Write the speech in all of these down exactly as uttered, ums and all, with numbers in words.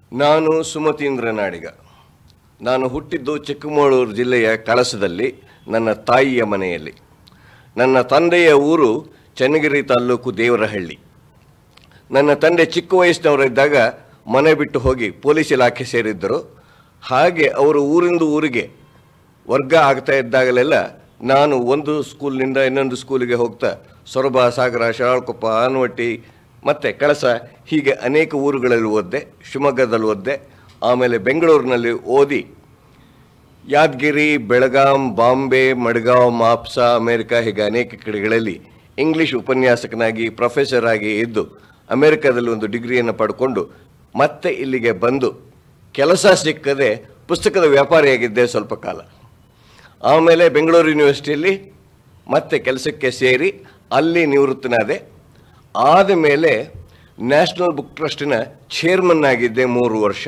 ನಾನು ಸುಮತೀಂದ್ರ ನಾಡಿಗ. ನಾನು ಹುಟ್ಟಿದ್ದು ಚಿಕ್ಕಮಗಳೂರು ಜಿಲ್ಲೆಯ ಕಳಸದಲ್ಲಿ, ನನ್ನ ತಾಯಿಯ ಮನೆಯಲ್ಲಿ. ನನ್ನ ತಂದೆಯ ಊರು ಚನ್ನಗಿರಿ ತಾಲ್ಲೂಕು ದೇವರಹಳ್ಳಿ. ನನ್ನ ತಂದೆ ಚಿಕ್ಕ ವಯಸ್ಸಿನವರಿದ್ದಾಗ ಮನೆ ಬಿಟ್ಟು ಹೋಗಿ ಪೊಲೀಸ್ ಇಲಾಖೆ ಸೇರಿದ್ದರು. ಹಾಗೆ ಅವರು ಊರಿಂದ ಊರಿಗೆ ವರ್ಗ ಆಗ್ತಾ ಇದ್ದಾಗಲೆಲ್ಲ ನಾನು ಒಂದು ಸ್ಕೂಲ್ನಿಂದ ಇನ್ನೊಂದು ಸ್ಕೂಲಿಗೆ ಹೋಗ್ತಾ ಸೊರಬ, ಸಾಗರ, ಶರಾಳಕೊಪ್ಪ, ಆನವಟ್ಟಿ ಮತ್ತು ಕಳಸ ಹೀಗೆ ಅನೇಕ ಊರುಗಳಲ್ಲಿ ಓದಿದೆ. ಶಿವಮೊಗ್ಗದಲ್ಲಿ ಓದಿದೆ. ಆಮೇಲೆ ಬೆಂಗಳೂರಿನಲ್ಲಿ ಓದಿ ಯಾದಗಿರಿ, ಬೆಳಗಾಂ, ಬಾಂಬೆ, ಮಡ್ಗಾಂವ್, ಮಾಪ್ಸಾ, ಅಮೇರಿಕಾ ಹೀಗೆ ಅನೇಕ ಕಡೆಗಳಲ್ಲಿ ಇಂಗ್ಲೀಷ್ ಉಪನ್ಯಾಸಕನಾಗಿ ಪ್ರೊಫೆಸರ್ ಆಗಿ ಇದ್ದು ಅಮೇರಿಕಾದಲ್ಲಿ ಒಂದು ಡಿಗ್ರಿಯನ್ನು ಪಡ್ಕೊಂಡು ಮತ್ತೆ ಇಲ್ಲಿಗೆ ಬಂದು ಕೆಲಸ ಸಿಕ್ಕದೆ ಪುಸ್ತಕದ ವ್ಯಾಪಾರಿಯಾಗಿದ್ದೆ ಸ್ವಲ್ಪ ಕಾಲ. ಆಮೇಲೆ ಬೆಂಗಳೂರು ಯೂನಿವರ್ಸಿಟಿಯಲ್ಲಿ ಮತ್ತೆ ಕೆಲಸಕ್ಕೆ ಸೇರಿ ಅಲ್ಲಿ ನಿವೃತ್ತನಾದೆ. ಆದ ಮೇಲೆ ನ್ಯಾಷನಲ್ ಬುಕ್ ಟ್ರಸ್ಟಿನ ಚೇರ್ಮನ್ ಆಗಿದ್ದೆ ಮೂರು ವರ್ಷ.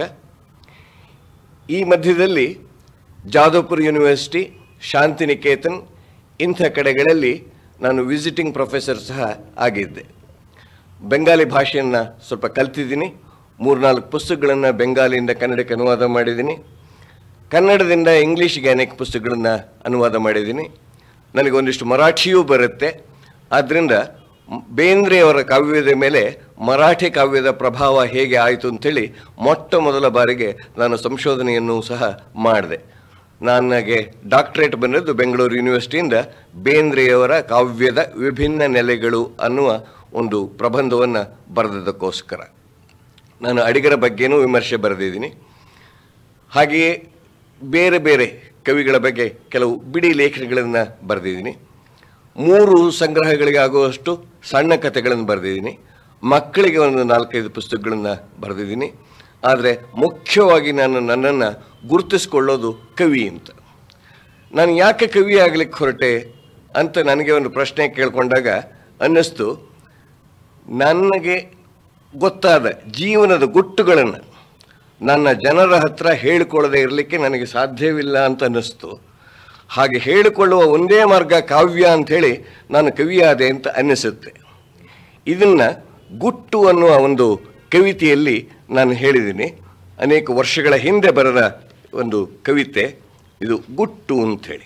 ಈ ಮಧ್ಯದಲ್ಲಿ ಜಾದವ್ಪುರ ಯೂನಿವರ್ಸಿಟಿ, ಶಾಂತಿನಿಕೇತನ್ ಇಂಥ ಕಡೆಗಳಲ್ಲಿ ನಾನು ವಿಸಿಟಿಂಗ್ ಪ್ರೊಫೆಸರ್ ಸಹ ಆಗಿದ್ದೆ. ಬೆಂಗಾಲಿ ಭಾಷೆಯನ್ನು ಸ್ವಲ್ಪ ಕಲ್ತಿದ್ದೀನಿ. ಮೂರ್ನಾಲ್ಕು ಪುಸ್ತಕಗಳನ್ನು ಬೆಂಗಾಲಿಯಿಂದ ಕನ್ನಡಕ್ಕೆ ಅನುವಾದ ಮಾಡಿದ್ದೀನಿ. ಕನ್ನಡದಿಂದ ಇಂಗ್ಲೀಷಿಗೆ ಅನೇಕ ಪುಸ್ತಕಗಳನ್ನು ಅನುವಾದ ಮಾಡಿದ್ದೀನಿ. ನನಗೊಂದಿಷ್ಟು ಮರಾಠಿಯೂ ಬರುತ್ತೆ. ಆದ್ದರಿಂದ ಬೇಂದ್ರೆಯವರ ಕಾವ್ಯದ ಮೇಲೆ ಮರಾಠಿ ಕಾವ್ಯದ ಪ್ರಭಾವ ಹೇಗೆ ಆಯಿತು ಅಂಥೇಳಿ ಮೊಟ್ಟ ಮೊದಲ ಬಾರಿಗೆ ನಾನು ಸಂಶೋಧನೆಯನ್ನು ಸಹ ಮಾಡಿದೆ. ನನಗೆ ಡಾಕ್ಟರೇಟ್ ಬಂದಿದ್ದು ಬೆಂಗಳೂರು ಯೂನಿವರ್ಸಿಟಿಯಿಂದ ಬೇಂದ್ರೆಯವರ ಕಾವ್ಯದ ವಿಭಿನ್ನ ನೆಲೆಗಳು ಅನ್ನುವ ಒಂದು ಪ್ರಬಂಧವನ್ನು ಬರೆದದಕ್ಕೋಸ್ಕರ. ನಾನು ಅಡಿಗರ ಬಗ್ಗೆನೂ ವಿಮರ್ಶೆ ಬರೆದಿದ್ದೀನಿ. ಹಾಗೆಯೇ ಬೇರೆ ಬೇರೆ ಕವಿಗಳ ಬಗ್ಗೆ ಕೆಲವು ಬಿಡಿ ಲೇಖನಗಳನ್ನು ಬರೆದಿದ್ದೀನಿ. ಮೂರು ಸಂಗ್ರಹಗಳಿಗೆ ಆಗುವಷ್ಟು ಸಣ್ಣ ಕಥೆಗಳನ್ನು ಬರೆದಿದ್ದೀನಿ. ಮಕ್ಕಳಿಗೆ ಒಂದು ನಾಲ್ಕೈದು ಪುಸ್ತಕಗಳನ್ನು ಬರೆದಿದ್ದೀನಿ. ಆದರೆ ಮುಖ್ಯವಾಗಿ ನಾನು ನನ್ನನ್ನು ಗುರುತಿಸ್ಕೊಳ್ಳೋದು ಕವಿ ಅಂತ. ನಾನು ಯಾಕೆ ಕವಿ ಆಗಲಿಕ್ಕೆ ಹೊರಟೆ ಅಂತ ನನಗೆ ಒಂದು ಪ್ರಶ್ನೆ ಕೇಳಿಕೊಂಡಾಗ ಅನ್ನಿಸ್ತು, ನನಗೆ ಗೊತ್ತಾದ ಜೀವನದ ಗುಟ್ಟುಗಳನ್ನು ನನ್ನ ಜನರ ಹತ್ರ ಹೇಳಿಕೊಳ್ಳದೆ ಇರಲಿಕ್ಕೆ ನನಗೆ ಸಾಧ್ಯವಿಲ್ಲ ಅಂತ ಅನ್ನಿಸ್ತು. ಹಾಗೆ ಹೇಳಿಕೊಳ್ಳುವ ಒಂದೇ ಮಾರ್ಗ ಕಾವ್ಯ ಅಂಥೇಳಿ ನಾನು ಕವಿಯಾದೆ ಅಂತ ಅನ್ನಿಸುತ್ತೆ. ಇದನ್ನು ಗುಟ್ಟು ಅನ್ನುವ ಒಂದು ಕವಿತೆಯಲ್ಲಿ ನಾನು ಹೇಳಿದ್ದೀನಿ. ಅನೇಕ ವರ್ಷಗಳ ಹಿಂದೆ ಬರೆದ ಒಂದು ಕವಿತೆ ಇದು, ಗುಟ್ಟು ಅಂಥೇಳಿ.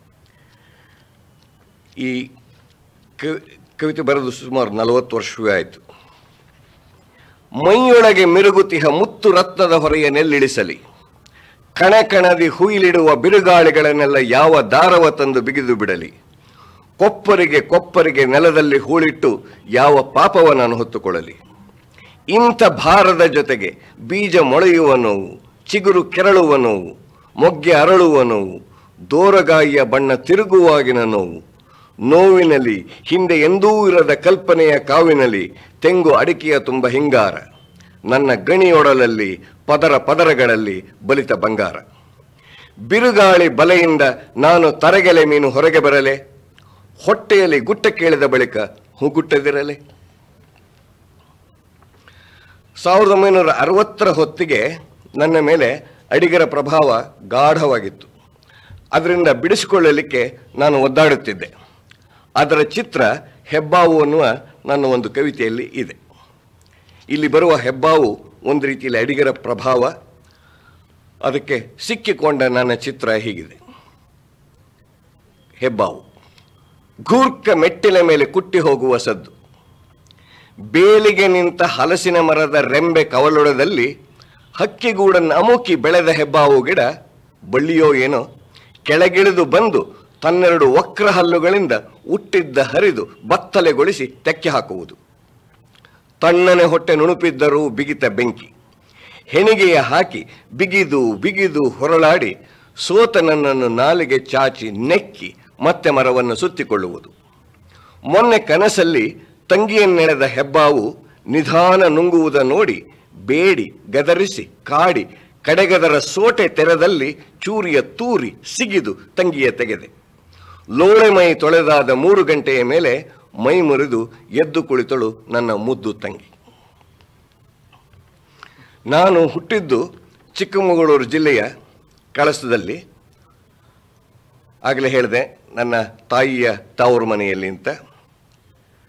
ಈ ಕವಿತೆ ಬರೆದು ಸುಮಾರು ನಲವತ್ತು ವರ್ಷವೇ ಆಯಿತು. ಮೈಯೊಳಗೆ ಮಿರುಗುತಿಹ ಮುತ್ತು ರತ್ನದ ಹೊರೆಯ ನೆಲ್ಲಿಳಿಸಲಿ, ಕಣ ಕಣದಿ ಹುಯಿಲಿಡುವ ಬಿರುಗಾಳಿಗಳನ್ನೆಲ್ಲ ಯಾವ ದಾರವ ತಂದು ಬಿಗಿದು ಬಿಡಲಿ, ಕೊಪ್ಪರಿಗೆ ಕೊಪ್ಪರಿಗೆ ನೆಲದಲ್ಲಿ ಹೂಳಿಟ್ಟು ಯಾವ ಪಾಪವ ನಾನು ಹೊತ್ತುಕೊಳ್ಳಲಿ. ಇಂಥ ಭಾರದ ಜೊತೆಗೆ ಬೀಜ ಮೊಳೆಯುವ ನೋವು, ಚಿಗುರು ಕೆರಳುವ ನೋವು, ಮೊಗ್ಗೆ ಅರಳುವ ನೋವು, ದೋರಗಾಯಿಯ ಬಣ್ಣ ತಿರುಗುವಾಗಿನ ನೋವು, ನೋವಿನಲ್ಲಿ ಹಿಂದೆ ಎಂದೂ ಇರದ ಕಲ್ಪನೆಯ ಕಾವಿನಲ್ಲಿ ತೆಂಗು ಅಡಿಕೆಯ ತುಂಬ ಹಿಂಗಾರ, ನನ್ನ ಗಣಿಯೊಡಲಲ್ಲಿ ಪದರ ಪದರಗಳಲ್ಲಿ ಬಲಿತ ಬಂಗಾರ. ಬಿರುಗಾಳಿ ಬಲೆಯಿಂದ ನಾನು ತರಗೆಲೆ ಮೀನು ಹೊರಗೆ ಬರಲೆ, ಹೊಟ್ಟೆಯಲ್ಲಿ ಗುಟ್ಟ ಕೇಳಿದ ಬಳಿಕ ಹುಗುಟ್ಟದಿರಲೆ. ಸಾವಿರದ ಒಂಬೈನೂರ ಅರವತ್ತರ ಹೊತ್ತಿಗೆ ನನ್ನ ಮೇಲೆ ಅಡಿಗರ ಪ್ರಭಾವ ಗಾಢವಾಗಿತ್ತು. ಅದರಿಂದ ಬಿಡಿಸಿಕೊಳ್ಳಲಿಕ್ಕೆ ನಾನು ಒದ್ದಾಡುತ್ತಿದ್ದೆ. ಅದರ ಚಿತ್ರ ಹೆಬ್ಬಾವು ಅನ್ನುವ ನನ್ನ ಒಂದು ಕವಿತೆಯಲ್ಲಿ ಇದೆ. ಇಲ್ಲಿ ಬರುವ ಹೆಬ್ಬಾವು ಒಂದು ರೀತಿಯಲ್ಲಿ ಅಡಿಗರ ಪ್ರಭಾವ. ಅದಕ್ಕೆ ಸಿಕ್ಕಿಕೊಂಡ ನನ್ನ ಚಿತ್ರ ಹೀಗಿದೆ. ಹೆಬ್ಬಾವು ಘೂರ್ಕ ಮೆಟ್ಟಿಲ ಮೇಲೆ ಕುಟ್ಟಿ ಹೋಗುವ ಸದ್ದು, ಬೇಲಿಗೆ ನಿಂತ ಹಲಸಿನ ಮರದ ರೆಂಬೆ ಕವಲೊಡದಲ್ಲಿ ಹಕ್ಕಿಗೂಡನ್ನು ಅಮುಕಿ ಬೆಳೆದ ಹೆಬ್ಬಾವು ಗಿಡ ಬಳ್ಳಿಯೋ ಏನೋ ಕೆಳಗಿಳಿದು ಬಂದು ತನ್ನೆರಡು ವಕ್ರ ಹಲ್ಲುಗಳಿಂದ ಹುಟ್ಟಿದ್ದ ಹರಿದು ಬತ್ತಲೆಗೊಳಿಸಿ ತೆಕ್ಕೆ ಹಾಕುವುದು. ತಣ್ಣನೆ ಹೊಟ್ಟೆ ನುಣುಪಿದ್ದರೂ ಬಿಗಿತ ಬೆಂಕಿ, ಹೆಣಿಗೆಯ ಹಾಕಿ ಬಿಗಿದು ಬಿಗಿದು ಹೊರಳಾಡಿ ಸೋತ ನನ್ನನ್ನು ನಾಲಿಗೆ ಚಾಚಿ ನೆಕ್ಕಿ ಮತ್ತೆ ಮರವನ್ನು ಸುತ್ತಿಕೊಳ್ಳುವುದು. ಮೊನ್ನೆ ಕನಸಲ್ಲಿ ತಂಗಿಯನ್ನೆಳೆದ ಹೆಬ್ಬಾವು ನಿಧಾನ ನುಂಗುವುದ ನೋಡಿ ಬೇಡಿ ಗದರಿಸಿ ಕಾಡಿ ಕಡೆಗದರ ಸೋಟೆ ತೆರದಲ್ಲಿ ಚೂರಿಯ ತೂರಿ ಸಿಗಿದು ತಂಗಿಯ ತೆಗೆದೆ. ಲೋಳೆ ಮೈ ತೊಳೆದಾದ ಮೂರು ಗಂಟೆಯ ಮೇಲೆ ಮೈ ಮುರಿದು ಎದ್ದು ಕುಳಿತಳು ನನ್ನ ಮುದ್ದು ತಂಗಿ. ನಾನು ಹುಟ್ಟಿದ್ದು ಚಿಕ್ಕಮಗಳೂರು ಜಿಲ್ಲೆಯ ಕಳಸದಲ್ಲಿ. ಆಗಲೇ ಹೇಳಿದೆ ನನ್ನ ತಾಯಿಯ ತವರು ಮನೆಯಲ್ಲಿ ಅಂತ.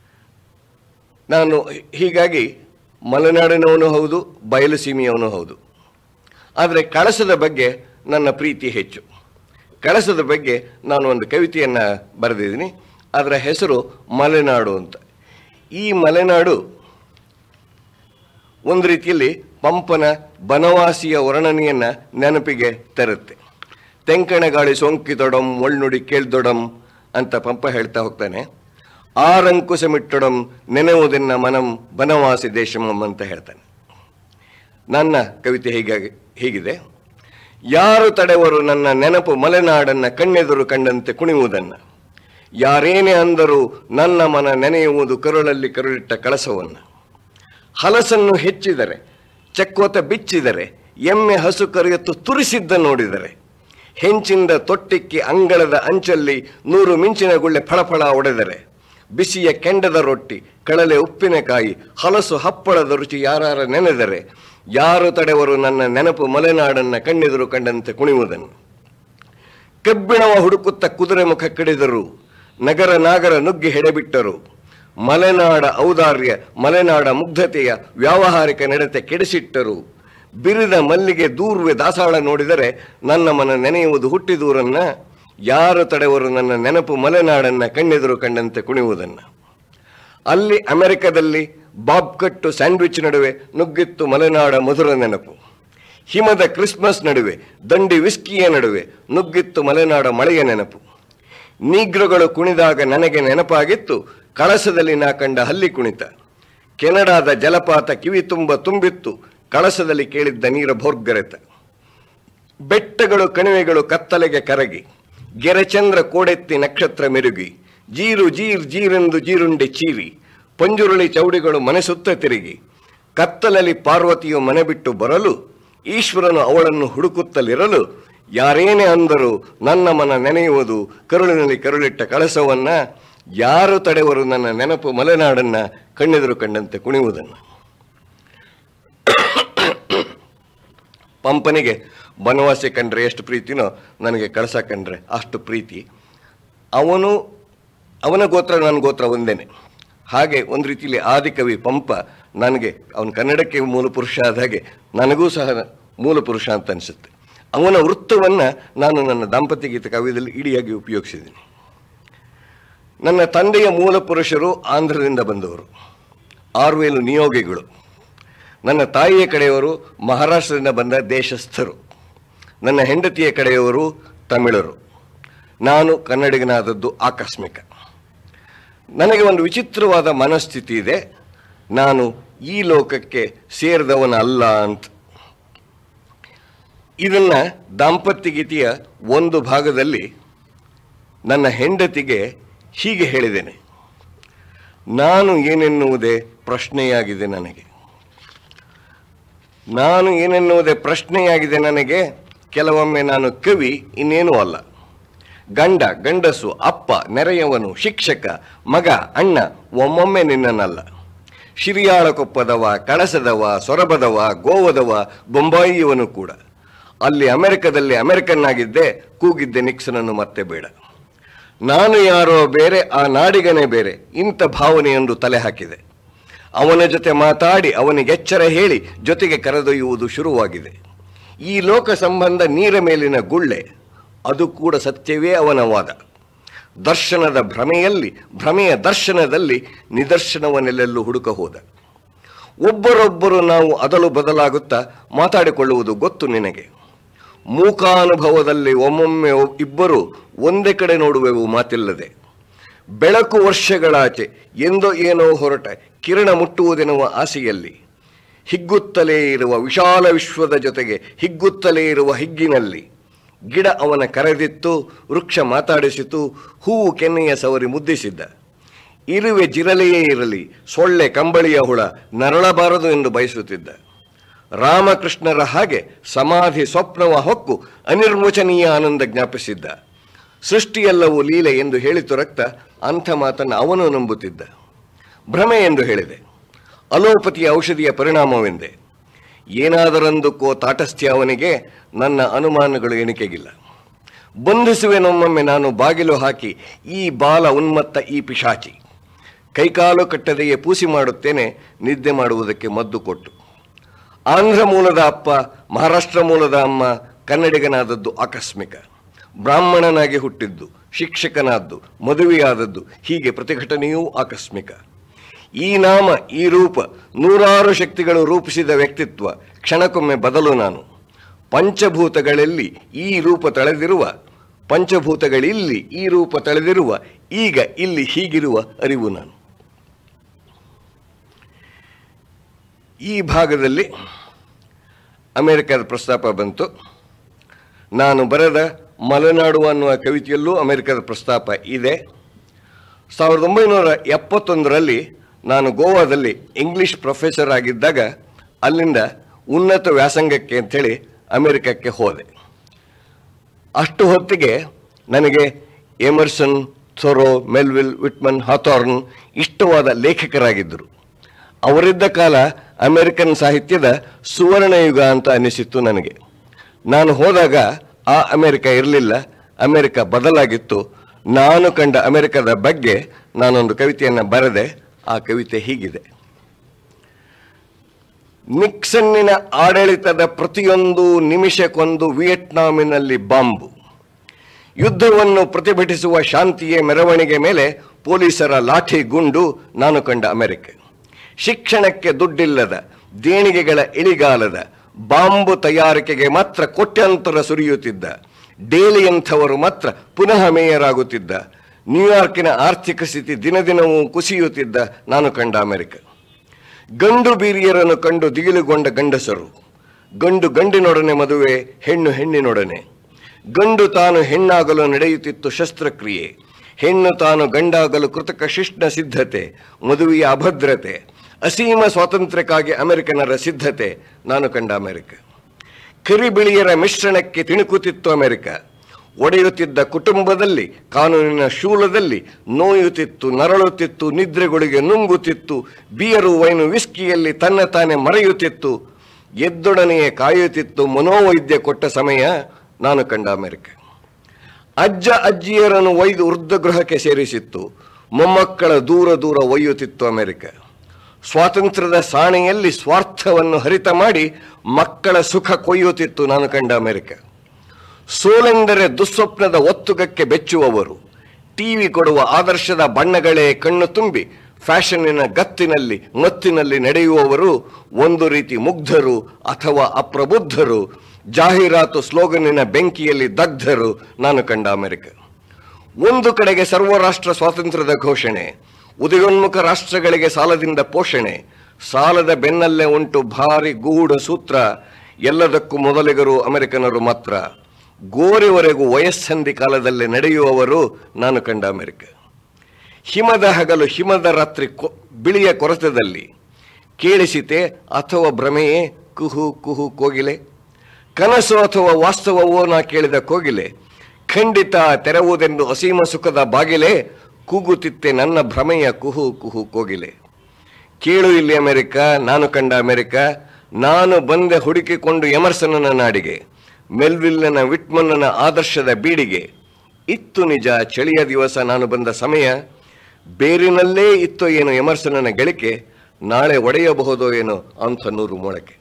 ನಾನು ಹೀಗಾಗಿ ಮಲೆನಾಡಿನವನು ಹೌದು, ಬಯಲು ಸೀಮೆಯವನು ಹೌದು. ಆದರೆ ಕಳಸದ ಬಗ್ಗೆ ನನ್ನ ಪ್ರೀತಿ ಹೆಚ್ಚು. ಕಳಸದ ಬಗ್ಗೆ ನಾನು ಒಂದು ಕವಿತೆಯನ್ನು ಬರೆದಿದ್ದೀನಿ. ಅದರ ಹೆಸರು ಮಲೆನಾಡು ಅಂತ. ಈ ಮಲೆನಾಡು ಒಂದು ರೀತಿಯಲ್ಲಿ ಪಂಪನ ಬನವಾಸಿಯ ವರ್ಣನೆಯನ್ನು ನೆನಪಿಗೆ ತರುತ್ತೆ. ತೆಂಕಣ ಗಾಳಿ ಸೋಂಕಿತೊಡಂ ಒಳ್ನುಡಿ ಕೇಳ್ದೊಡಂ ಅಂತ ಪಂಪ ಹೇಳ್ತಾ ಹೋಗ್ತಾನೆ. ಆರಂಕುಶಮಿಟ್ಟೊಡಂ ನೆನೆವುದೆನ್ನ ಮನಂ ಬನವಾಸಿ ದೇಶಮಂ ಅಂತ ಹೇಳ್ತಾನೆ. ನನ್ನ ಕವಿತೆ ಹೀಗಾಗಿ ಹೀಗಿದೆ. ಯಾರು ತಡೆವರು ನನ್ನ ನೆನಪು ಮಲೆನಾಡನ್ನು ಕಣ್ಣೆದುರು ಕಂಡಂತೆ ಕುಣಿಯುವುದನ್ನು, ಯಾರೇನೇ ಅಂದರೂ ನನ್ನ ಮನ ನೆನೆಯುವುದು ಕರುಳಲ್ಲಿ ಕರುಳಿಟ್ಟ ಕಳಸವನ್ನು. ಹಲಸನ್ನು ಹೆಚ್ಚಿದರೆ, ಚಕ್ಕೋತ ಬಿಚ್ಚಿದರೆ, ಎಮ್ಮೆ ಹಸು ಕರೆಯತ್ತು ತುರಿಸಿದ್ದ ನೋಡಿದರೆ, ಹೆಂಚಿಂದ ತೊಟ್ಟಿಕ್ಕಿ ಅಂಗಳದ ಅಂಚಲ್ಲಿ ನೂರು ಮಿಂಚಿನ ಗುಳ್ಳೆ ಫಳಫಳ ಒಡೆದರೆ, ಬಿಸಿಯ ಕೆಂಡದ ರೊಟ್ಟಿ ಕಳಲೆ ಉಪ್ಪಿನಕಾಯಿ ಹಲಸು ಹಪ್ಪಳದ ರುಚಿ ಯಾರಾರ ನೆನೆದರೆ, ಯಾರು ತಡೆವರು ನನ್ನ ನೆನಪು ಮಲೆನಾಡನ್ನು ಕಣ್ಣೆದುರು ಕಂಡಂತೆ ಕುಣಿಯುವುದನ್ನು. ಕಬ್ಬಿಣವ ಹುಡುಕುತ್ತ ಕುದುರೆ ಮುಖ ಕಡಿದರು, ನಗರ ನಾಗರ ನುಗ್ಗಿ ಹೆಡೆಬಿಟ್ಟರು, ಮಲೆನಾಡ ಔದಾರ್ಯ ಮಲೆನಾಡ ಮುಗ್ಧತೆಯ ವ್ಯಾವಹಾರಿಕ ನಡತೆ ಕೆಡಿಸಿಟ್ಟರು. ಬಿರಿದ ಮಲ್ಲಿಗೆ ದೂರ್ವೆ ದಾಸಾಳ ನೋಡಿದರೆ ನನ್ನ ಮನ ನೆನೆಯುವುದು ಹುಟ್ಟಿದೂರನ್ನ, ಯಾರು ತಡೆವರು ನನ್ನ ನೆನಪು ಮಲೆನಾಡನ್ನು ಕಣ್ಣೆದುರು ಕಂಡಂತೆ ಕುಣಿಯುವುದನ್ನು. ಅಲ್ಲಿ ಅಮೆರಿಕದಲ್ಲಿ ಬಾಬ್ ಕಟ್ಟು ಸ್ಯಾಂಡ್ವಿಚ್ ನಡುವೆ ನುಗ್ಗಿತ್ತು ಮಲೆನಾಡ ಮಧುರ ನೆನಪು. ಹಿಮದ ಕ್ರಿಸ್ಮಸ್ ನಡುವೆ ದಂಡಿ ವಿಸ್ಕಿಯ ನಡುವೆ ನುಗ್ಗಿತ್ತು ಮಲೆನಾಡ ಮಳೆಯ ನೆನಪು. ನೀಗ್ರಗಳು ಕುಣಿದಾಗ ನನಗೆ ನೆನಪಾಗಿತ್ತು ಕಳಸದಲ್ಲಿ ನಾ ಕಂಡ ಹಲ್ಲಿ ಕುಣಿತ. ಕೆನಡಾದ ಜಲಪಾತ ಕಿವಿ ತುಂಬ ತುಂಬಿತ್ತು ಕಳಸದಲ್ಲಿ ಕೇಳಿದ್ದ ನೀರ ಭೋರ್ಗರೆತ. ಬೆಟ್ಟಗಳು ಕಣಿವೆಗಳು ಕತ್ತಲೆಗೆ ಕರಗಿ, ಗೆರೆಚಂದ್ರ ಕೋಡೆತ್ತಿ ನಕ್ಷತ್ರ ಮೆರುಗಿ, ಜೀರು ಜೀರ್ ಜೀರೆಂದು ಜೀರುಂಡೆ ಚೀರಿ, ಪಂಜುರುಳಿ ಚೌಡಿಗಳು ಮನೆ ಸುತ್ತ ತಿರುಗಿ, ಕತ್ತಲಲ್ಲಿ ಪಾರ್ವತಿಯು ಮನೆ ಬಿಟ್ಟು ಬರಲು, ಈಶ್ವರನು ಅವಳನ್ನು ಹುಡುಕುತ್ತಲಿರಲು, ಯಾರೇನೇ ಅಂದರೂ ನನ್ನ ಮನ ನೆನೆಯುವುದು ಕರುಳಿನಲ್ಲಿ ಕರುಳಿಟ್ಟ ಕಳಸವನ್ನ, ಯಾರು ತಡೆವರು ನನ್ನ ನೆನಪು ಮಲೆನಾಡನ್ನ ಕಣ್ಣೆದುರು ಕಂಡಂತೆ ಕುಣಿಯುವುದನ್ನು. ಪಂಪನಿಗೆ ಬನವಾಸಿ ಕಂಡ್ರೆ ಎಷ್ಟು ಪ್ರೀತಿನೋ ನನಗೆ ಕಳಸ ಕಂಡ್ರೆ ಅಷ್ಟು ಪ್ರೀತಿ. ಅವನು ಅವನ ಗೋತ್ರ ನನ್ನ ಗೋತ್ರ ಒಂದೇನೆ. ಹಾಗೆ ಒಂದು ರೀತಿಯಲ್ಲಿ ಆದಿಕವಿ ಪಂಪ ನನಗೆ ಅವನ ಕನ್ನಡಕ್ಕೆ ಮೂಲ ಪುರುಷ ಆದ ಹಾಗೆ ನನಗೂ ಸಹ ಮೂಲ ಪುರುಷ ಅಂತ ಅನಿಸುತ್ತೆ. ಅವನ ವೃತ್ತವನ್ನು ನಾನು ನನ್ನ ದಾಂಪತ್ಯ ಗೀತೆ ಕಾವ್ಯದಲ್ಲಿ ಇಡಿಯಾಗಿ ಉಪಯೋಗಿಸಿದ್ದೀನಿ. ನನ್ನ ತಂದೆಯ ಮೂಲ ಪುರುಷರು ಆಂಧ್ರದಿಂದ ಬಂದವರು, ಆರ್ವೇಲು ನಿಯೋಗಿಗಳು. ನನ್ನ ತಾಯಿಯ ಕಡೆಯವರು ಮಹಾರಾಷ್ಟ್ರದಿಂದ ಬಂದ ದೇಶಸ್ಥರು. ನನ್ನ ಹೆಂಡತಿಯ ಕಡೆಯವರು ತಮಿಳರು. ನಾನು ಕನ್ನಡಿಗನಾದದ್ದು ಆಕಸ್ಮಿಕ. ನನಗೆ ಒಂದು ವಿಚಿತ್ರವಾದ ಮನಸ್ಥಿತಿ ಇದೆ, ನಾನು ಈ ಲೋಕಕ್ಕೆ ಸೇರಿದವನ ಅಲ್ಲ ಅಂತ. ಇದನ್ನು ದಾಂಪತ್ಯ ಗೀತೆಯ ಒಂದು ಭಾಗದಲ್ಲಿ ನನ್ನ ಹೆಂಡತಿಗೆ ಹೀಗೆ ಹೇಳಿದ್ದೇನೆ. ನಾನು ಏನೆನ್ನುವುದೇ ಪ್ರಶ್ನೆಯಾಗಿದೆ ನನಗೆ. ನಾನು ಏನೆನ್ನುವುದೇ ಪ್ರಶ್ನೆಯಾಗಿದೆ ನನಗೆ. ಕೆಲವೊಮ್ಮೆ ನಾನು ಕವಿ, ಇನ್ನೇನೂ ಅಲ್ಲ. ಗಂಡ, ಗಂಡಸು, ಅಪ್ಪ, ನೆರೆಯವನು, ಶಿಕ್ಷಕ, ಮಗ, ಅಣ್ಣ, ಒಮ್ಮೊಮ್ಮೆ ನಿನ್ನನಲ್ಲ. ಶಿರಿಯಾಳಕೊಪ್ಪದವ, ಕಳಸದವ, ಸೊರಬದವ, ಗೋವದವ, ಬೊಂಬಾಯಿಯವನು ಕೂಡ. ಅಲ್ಲಿ ಅಮೆರಿಕದಲ್ಲಿ ಅಮೆರಿಕನ್ ಆಗಿದ್ದೆ, ಕೂಗಿದ್ದೆ ನಿಕ್ಸನನ್ನು ಮತ್ತೆ ಬೇಡ. ನಾನು ಯಾರೋ ಬೇರೆ, ಆ ನಾಡಿಗನೇ ಬೇರೆ, ಇಂಥ ಭಾವನೆಯೊಂದು ತಲೆ ಹಾಕಿದೆ. ಅವನ ಜೊತೆ ಮಾತಾಡಿ ಅವನಿಗೆ ಎಚ್ಚರ ಹೇಳಿ ಜೊತೆಗೆ ಕರೆದೊಯ್ಯುವುದು ಶುರುವಾಗಿದೆ. ಈ ಲೋಕ ಸಂಬಂಧ ನೀರ ಮೇಲಿನ ಗುಳ್ಳೆ, ಅದು ಕೂಡ ಸತ್ಯವೇ ಅವನ ವಾದ. ದರ್ಶನದ ಭ್ರಮೆಯಲ್ಲಿ, ಭ್ರಮೆಯ ದರ್ಶನದಲ್ಲಿ ನಿದರ್ಶನವನ್ನೆಲ್ಲೆಲ್ಲೂ ಹುಡುಕ ಹೋದ. ಒಬ್ಬರೊಬ್ಬರು ನಾವು ಅದಲು ಬದಲಾಗುತ್ತಾ ಮಾತಾಡಿಕೊಳ್ಳುವುದು ಗೊತ್ತು ನಿನಗೆ. ಮೂಕಾನುಭವದಲ್ಲಿ ಒಮ್ಮೊಮ್ಮೆ ಇಬ್ಬರು ಒಂದೇ ಕಡೆ ನೋಡುವೆವು ಮಾತಿಲ್ಲದೆ. ಬೆಳಕು ವರ್ಷಗಳಾಚೆ ಎಂದೋ ಏನೋ ಹೊರಟ ಕಿರಣ ಮುಟ್ಟುವುದೆನ್ನುವ ಆಸೆಯಲ್ಲಿ, ಹಿಗ್ಗುತ್ತಲೇ ಇರುವ ವಿಶಾಲ ವಿಶ್ವದ ಜೊತೆಗೆ ಹಿಗ್ಗುತ್ತಲೇ ಇರುವ ಹಿಗ್ಗಿನಲ್ಲಿ, ಗಿಡ ಅವನ ಕರೆದಿತ್ತು, ವೃಕ್ಷ ಮಾತಾಡಿಸಿತು, ಹೂವು ಕೆನ್ನೆಯ ಸವರಿ ಮುದ್ದಿಸಿದ್ದ. ಇರುವೆ ಜಿರಲೆಯೇ ಇರಲಿ, ಸೊಳ್ಳೆ ಕಂಬಳಿಯ ಹುಳ ನರಳಬಾರದು ಎಂದು ಬಯಸುತ್ತಿದ್ದ. ರಾಮಕೃಷ್ಣರ ಹಾಗೆ ಸಮಾಧಿ ಸ್ವಪ್ನವ ಹೊಕ್ಕು ಅನಿರ್ವಚನೀಯ ಆನಂದ ಜ್ಞಾಪಿಸಿದ್ದ. ಸೃಷ್ಟಿಯೆಲ್ಲವೂ ಲೀಲೆ ಎಂದು ಹೇಳಿತು ರಕ್ತ, ಅಂಥ ಮಾತನ್ನು ಅವನು ನಂಬುತ್ತಿದ್ದ. ಭ್ರಮೆ ಎಂದು ಹೇಳಿದೆ, ಅಲೋಪತಿಯ ಔಷಧಿಯ ಪರಿಣಾಮವೆಂದೆ. ಏನಾದರೊಂದಕ್ಕೋ ತಾಟಸ್ಥ್ಯ ಅವನಿಗೆ, ನನ್ನ ಅನುಮಾನಗಳು ಎಣಿಕೆಗಿಲ್ಲ. ಬಂಧಿಸುವೆನೊಮ್ಮೊಮ್ಮೆ ನಾನು ಬಾಗಿಲು ಹಾಕಿ ಈ ಬಾಲ ಉನ್ಮತ್ತ ಈ ಪಿಶಾಚಿ. ಕೈಕಾಲು ಕಟ್ಟದೆಯೇ ಪೂಸಿ ಮಾಡುತ್ತೇನೆ ನಿದ್ದೆ ಮಾಡುವುದಕ್ಕೆ ಮದ್ದು ಕೊಟ್ಟು. ಆಂಧ್ರ ಮೂಲದ ಅಪ್ಪ, ಮಹಾರಾಷ್ಟ್ರ ಮೂಲದ ಅಮ್ಮ, ಕನ್ನಡಿಗನಾದದ್ದು ಆಕಸ್ಮಿಕ. ಬ್ರಾಹ್ಮಣನಾಗಿ ಹುಟ್ಟಿದ್ದು, ಶಿಕ್ಷಕನಾದ್ದು, ಮದುವೆಯಾದದ್ದು, ಹೀಗೆ ಪ್ರತಿಘಟನೆಯೂ ಆಕಸ್ಮಿಕ. ಈ ನಾಮ, ಈ ರೂಪ, ನೂರಾರು ಶಕ್ತಿಗಳು ರೂಪಿಸಿದ ವ್ಯಕ್ತಿತ್ವ, ಕ್ಷಣಕ್ಕೊಮ್ಮೆ ಬದಲು ನಾನು. ಪಂಚಭೂತಗಳಲ್ಲಿ ಈ ರೂಪ ತಳೆದಿರುವ, ಪಂಚಭೂತಗಳಿಲ್ಲಿ ಈ ರೂಪ ತಳೆದಿರುವ, ಈಗ ಇಲ್ಲಿ ಹೀಗಿರುವ ಅರಿವು ನಾನು. ಈ ಭಾಗದಲ್ಲಿ ಅಮೆರಿಕದ ಪ್ರಸ್ತಾಪ ಬಂತು. ನಾನು ಬರೆದ ಮಲೆನಾಡು ಅನ್ನುವ ಕವಿತೆಯಲ್ಲೂ ಅಮೆರಿಕದ ಪ್ರಸ್ತಾಪ ಇದೆ. ಸಾವಿರದ ಒಂಬೈನೂರ ಎಪ್ಪತ್ತೊಂದರಲ್ಲಿ ನಾನು ಗೋವಾದಲ್ಲಿ ಇಂಗ್ಲಿಷ್ ಪ್ರೊಫೆಸರ್ ಆಗಿದ್ದಾಗ ಅಲ್ಲಿಂದ ಉನ್ನತ ವ್ಯಾಸಂಗಕ್ಕೆ ಅಂಥೇಳಿ ಅಮೆರಿಕಕ್ಕೆ ಹೋದೆ. ಅಷ್ಟು ಹೊತ್ತಿಗೆ ನನಗೆ Emerson, Thoreau, Melville, Whitman, Hawthorne ಇಷ್ಟವಾದ ಲೇಖಕರಾಗಿದ್ದರು. ಅವರಿದ್ದ ಕಾಲ ಅಮೆರಿಕನ್ ಸಾಹಿತ್ಯದ ಸುವರ್ಣಯುಗ ಅಂತ ಅನಿಸಿತ್ತು ನನಗೆ. ನಾನು ಹೋದಾಗ ಆ ಅಮೆರಿಕ ಇರಲಿಲ್ಲ, ಅಮೆರಿಕ ಬದಲಾಗಿತ್ತು. ನಾನು ಕಂಡ ಅಮೆರಿಕದ ಬಗ್ಗೆ ನಾನೊಂದು ಕವಿತೆಯನ್ನು ಬರೆದೆ. ಆ ಕವಿತೆ ಹೀಗಿದೆ. ನಿಕ್ಸನ್ನಿನ ಆಡಳಿತದ ಪ್ರತಿಯೊಂದು ನಿಮಿಷಕ್ಕೊಂದು ವಿಯೆಟ್ನಾಮಿನಲ್ಲಿ ಬಾಂಬು. ಯುದ್ಧವನ್ನು ಪ್ರತಿಭಟಿಸುವ ಶಾಂತಿಯ ಮೆರವಣಿಗೆ ಮೇಲೆ ಪೊಲೀಸರ ಲಾಠಿ ಗುಂಡು ನಾನು ಕಂಡ ಅಮೆರಿಕ. ಶಿಕ್ಷಣಕ್ಕೆ ದುಡ್ಡಿಲ್ಲದ, ದೇಣಿಗೆಗಳ ಇಳಿಗಾಲದ, ಬಾಂಬು ತಯಾರಿಕೆಗೆ ಮಾತ್ರ ಕೋಟ್ಯಾಂತರ ಸುರಿಯುತ್ತಿದ್ದ ಡೇಲಿಯಂಥವರು ಮಾತ್ರ ಪುನಃ ಮೇಯರಾಗುತ್ತಿದ್ದ, ನ್ಯೂಯಾರ್ಕಿನ ಆರ್ಥಿಕ ಸ್ಥಿತಿ ದಿನದಿನವೂ ಕುಸಿಯುತ್ತಿದ್ದ ನಾನು ಕಂಡ ಅಮೆರಿಕ. ಗಂಡು ಬೀರಿಯರನ್ನು ಕಂಡು ದಿಗಿಲುಗೊಂಡ ಗಂಡಸರು, ಗಂಡು ಗಂಡಿನೊಡನೆ ಮದುವೆ, ಹೆಣ್ಣು ಹೆಣ್ಣಿನೊಡನೆ. ಗಂಡು ತಾನು ಹೆಣ್ಣಾಗಲು ನಡೆಯುತ್ತಿತ್ತು ಶಸ್ತ್ರಕ್ರಿಯೆ, ಹೆಣ್ಣು ತಾನು ಗಂಡಾಗಲು ಕೃತಕ ಶಿಷ್ಣ ಸಿದ್ಧತೆ, ಮದುವೆಯ ಅಭದ್ರತೆ, ಅಸೀಮ ಸ್ವಾತಂತ್ರ್ಯಕ್ಕಾಗಿ ಅಮೆರಿಕನರ ಸಿದ್ಧತೆ ನಾನು ಕಂಡ ಅಮೆರಿಕ. ಕರಿಬಿಳಿಯರ ಮಿಶ್ರಣಕ್ಕೆ ತಿಣುಕುತ್ತಿತ್ತು ಅಮೆರಿಕ. ಒಡೆಯುತ್ತಿದ್ದ ಕುಟುಂಬದಲ್ಲಿ, ಕಾನೂನಿನ ಶೂಲದಲ್ಲಿ ನೋಯುತ್ತಿತ್ತು, ನರಳುತ್ತಿತ್ತು, ನಿದ್ರೆಗಳಿಗೆ ನುಂಗುತ್ತಿತ್ತು, ಬಿಯರು ವೈನು ವಿಸ್ಕಿಯಲ್ಲಿ ತನ್ನ ತಾನೇ ಮರೆಯುತ್ತಿತ್ತು, ಎದ್ದೊಡನೆಯೇ ಕಾಯುತ್ತಿತ್ತು, ಮನೋವೈದ್ಯ ಕೊಟ್ಟ ಸಮಯ ನಾನು ಕಂಡ ಅಮೆರಿಕ. ಅಜ್ಜ ಅಜ್ಜಿಯರನ್ನು ಒಯ್ದು ವೃದ್ಧಗೃಹಕ್ಕೆ ಸೇರಿಸಿತ್ತು, ಮೊಮ್ಮಕ್ಕಳ ದೂರ ದೂರ ಒಯ್ಯುತ್ತಿತ್ತು ಅಮೆರಿಕ. ಸ್ವಾತಂತ್ರ್ಯದ ಸಾಣೆಯಲ್ಲಿ ಸ್ವಾರ್ಥವನ್ನು ಹರಿತ ಮಾಡಿ ಮಕ್ಕಳ ಸುಖ ಕೊಯ್ಯುತ್ತಿತ್ತು ನಾನು ಕಂಡ ಅಮೆರಿಕ. ಸೋಲೆಂದರೆ ದುಸ್ವಪ್ನದ ಒತ್ತುಗಕ್ಕೆ ಬೆಚ್ಚುವವರು, ಟಿವಿ ಕೊಡುವ ಆದರ್ಶದ ಬಣ್ಣಗಳೇ ಕಣ್ಣು ತುಂಬಿ ಫ್ಯಾಷನ್ನಿನ ಗತ್ತಿನಲ್ಲಿ ಮತ್ತಿನಲ್ಲಿ ನಡೆಯುವವರು ಒಂದು ರೀತಿ ಮುಗ್ಧರು ಅಥವಾ ಅಪ್ರಬುದ್ಧರು, ಜಾಹೀರಾತು ಸ್ಲೋಗನ್ನಿನ ಬೆಂಕಿಯಲ್ಲಿ ದಗ್ಧರು ನಾನು ಕಂಡ ಅಮೆರಿಕ. ಒಂದು ಕಡೆಗೆ ಸರ್ವರಾಷ್ಟ್ರ ಸ್ವಾತಂತ್ರ್ಯದ ಘೋಷಣೆ, ಉದಯೋನ್ಮುಖ ರಾಷ್ಟ್ರಗಳಿಗೆ ಸಾಲದಿಂದ ಪೋಷಣೆ, ಸಾಲದ ಬೆನ್ನಲ್ಲೇ ಉಂಟು ಭಾರಿ ಗೂಢ ಸೂತ್ರ, ಎಲ್ಲದಕ್ಕೂ ಮೊದಲಿಗರು ಅಮೆರಿಕನರು ಮಾತ್ರ, ಗೋರೆವರೆಗೂ ವಯಸ್ಸಂಧಿ ಕಾಲದಲ್ಲಿ ನಡೆಯುವವರು ನಾನು ಕಂಡ ಅಮೆರಿಕ. ಹಿಮದ ಹಗಲು ಹಿಮದ ರಾತ್ರಿ ಕೊ ಬಿಳಿಯ ಕೊರತದಲ್ಲಿ ಕೇಳಿಸಿತೆ ಅಥವಾ ಭ್ರಮೆಯೇ ಕುಹು ಕುಹು ಕೋಗಿಲೆ, ಕನಸು ಅಥವಾ ವಾಸ್ತವವೋ ನಾ ಕೇಳಿದ ಕೋಗಿಲೆ, ಖಂಡಿತ ತೆರವುದೆಂದು ಅಸೀಮ ಸುಖದ ಬಾಗಿಲೆ, ಕೂಗುತ್ತಿತ್ತೆ ನನ್ನ ಭ್ರಮೆಯ ಕುಹು ಕುಹು ಕೋಗಿಲೆ. ಕೇಳು ಇಲ್ಲಿ ಅಮೆರಿಕ, ನಾನು ಕಂಡ ಅಮೆರಿಕ. ನಾನು ಬಂದೆ ಹುಡುಕಿಕೊಂಡು ಎಮರ್ಸನನ ನಾಡಿಗೆ, ಮೆಲ್ವಿಲ್ನ ವಿಟ್ಮನ್ನ ಆದರ್ಶದ ಬೀಡಿಗೆ. ಇತ್ತು ನಿಜ ಚಳಿಯ ದಿವಸ ನಾನು ಬಂದ ಸಮಯ, ಬೇರಿನಲ್ಲೇ ಇತ್ತೋ ಏನು ಎಮರ್ಸನನ ಗಳಿಕೆ, ನಾಳೆ ಒಡೆಯಬಹುದೋ ಏನೋ ಅಂಥ ನೂರು ಮೊಳಕೆ.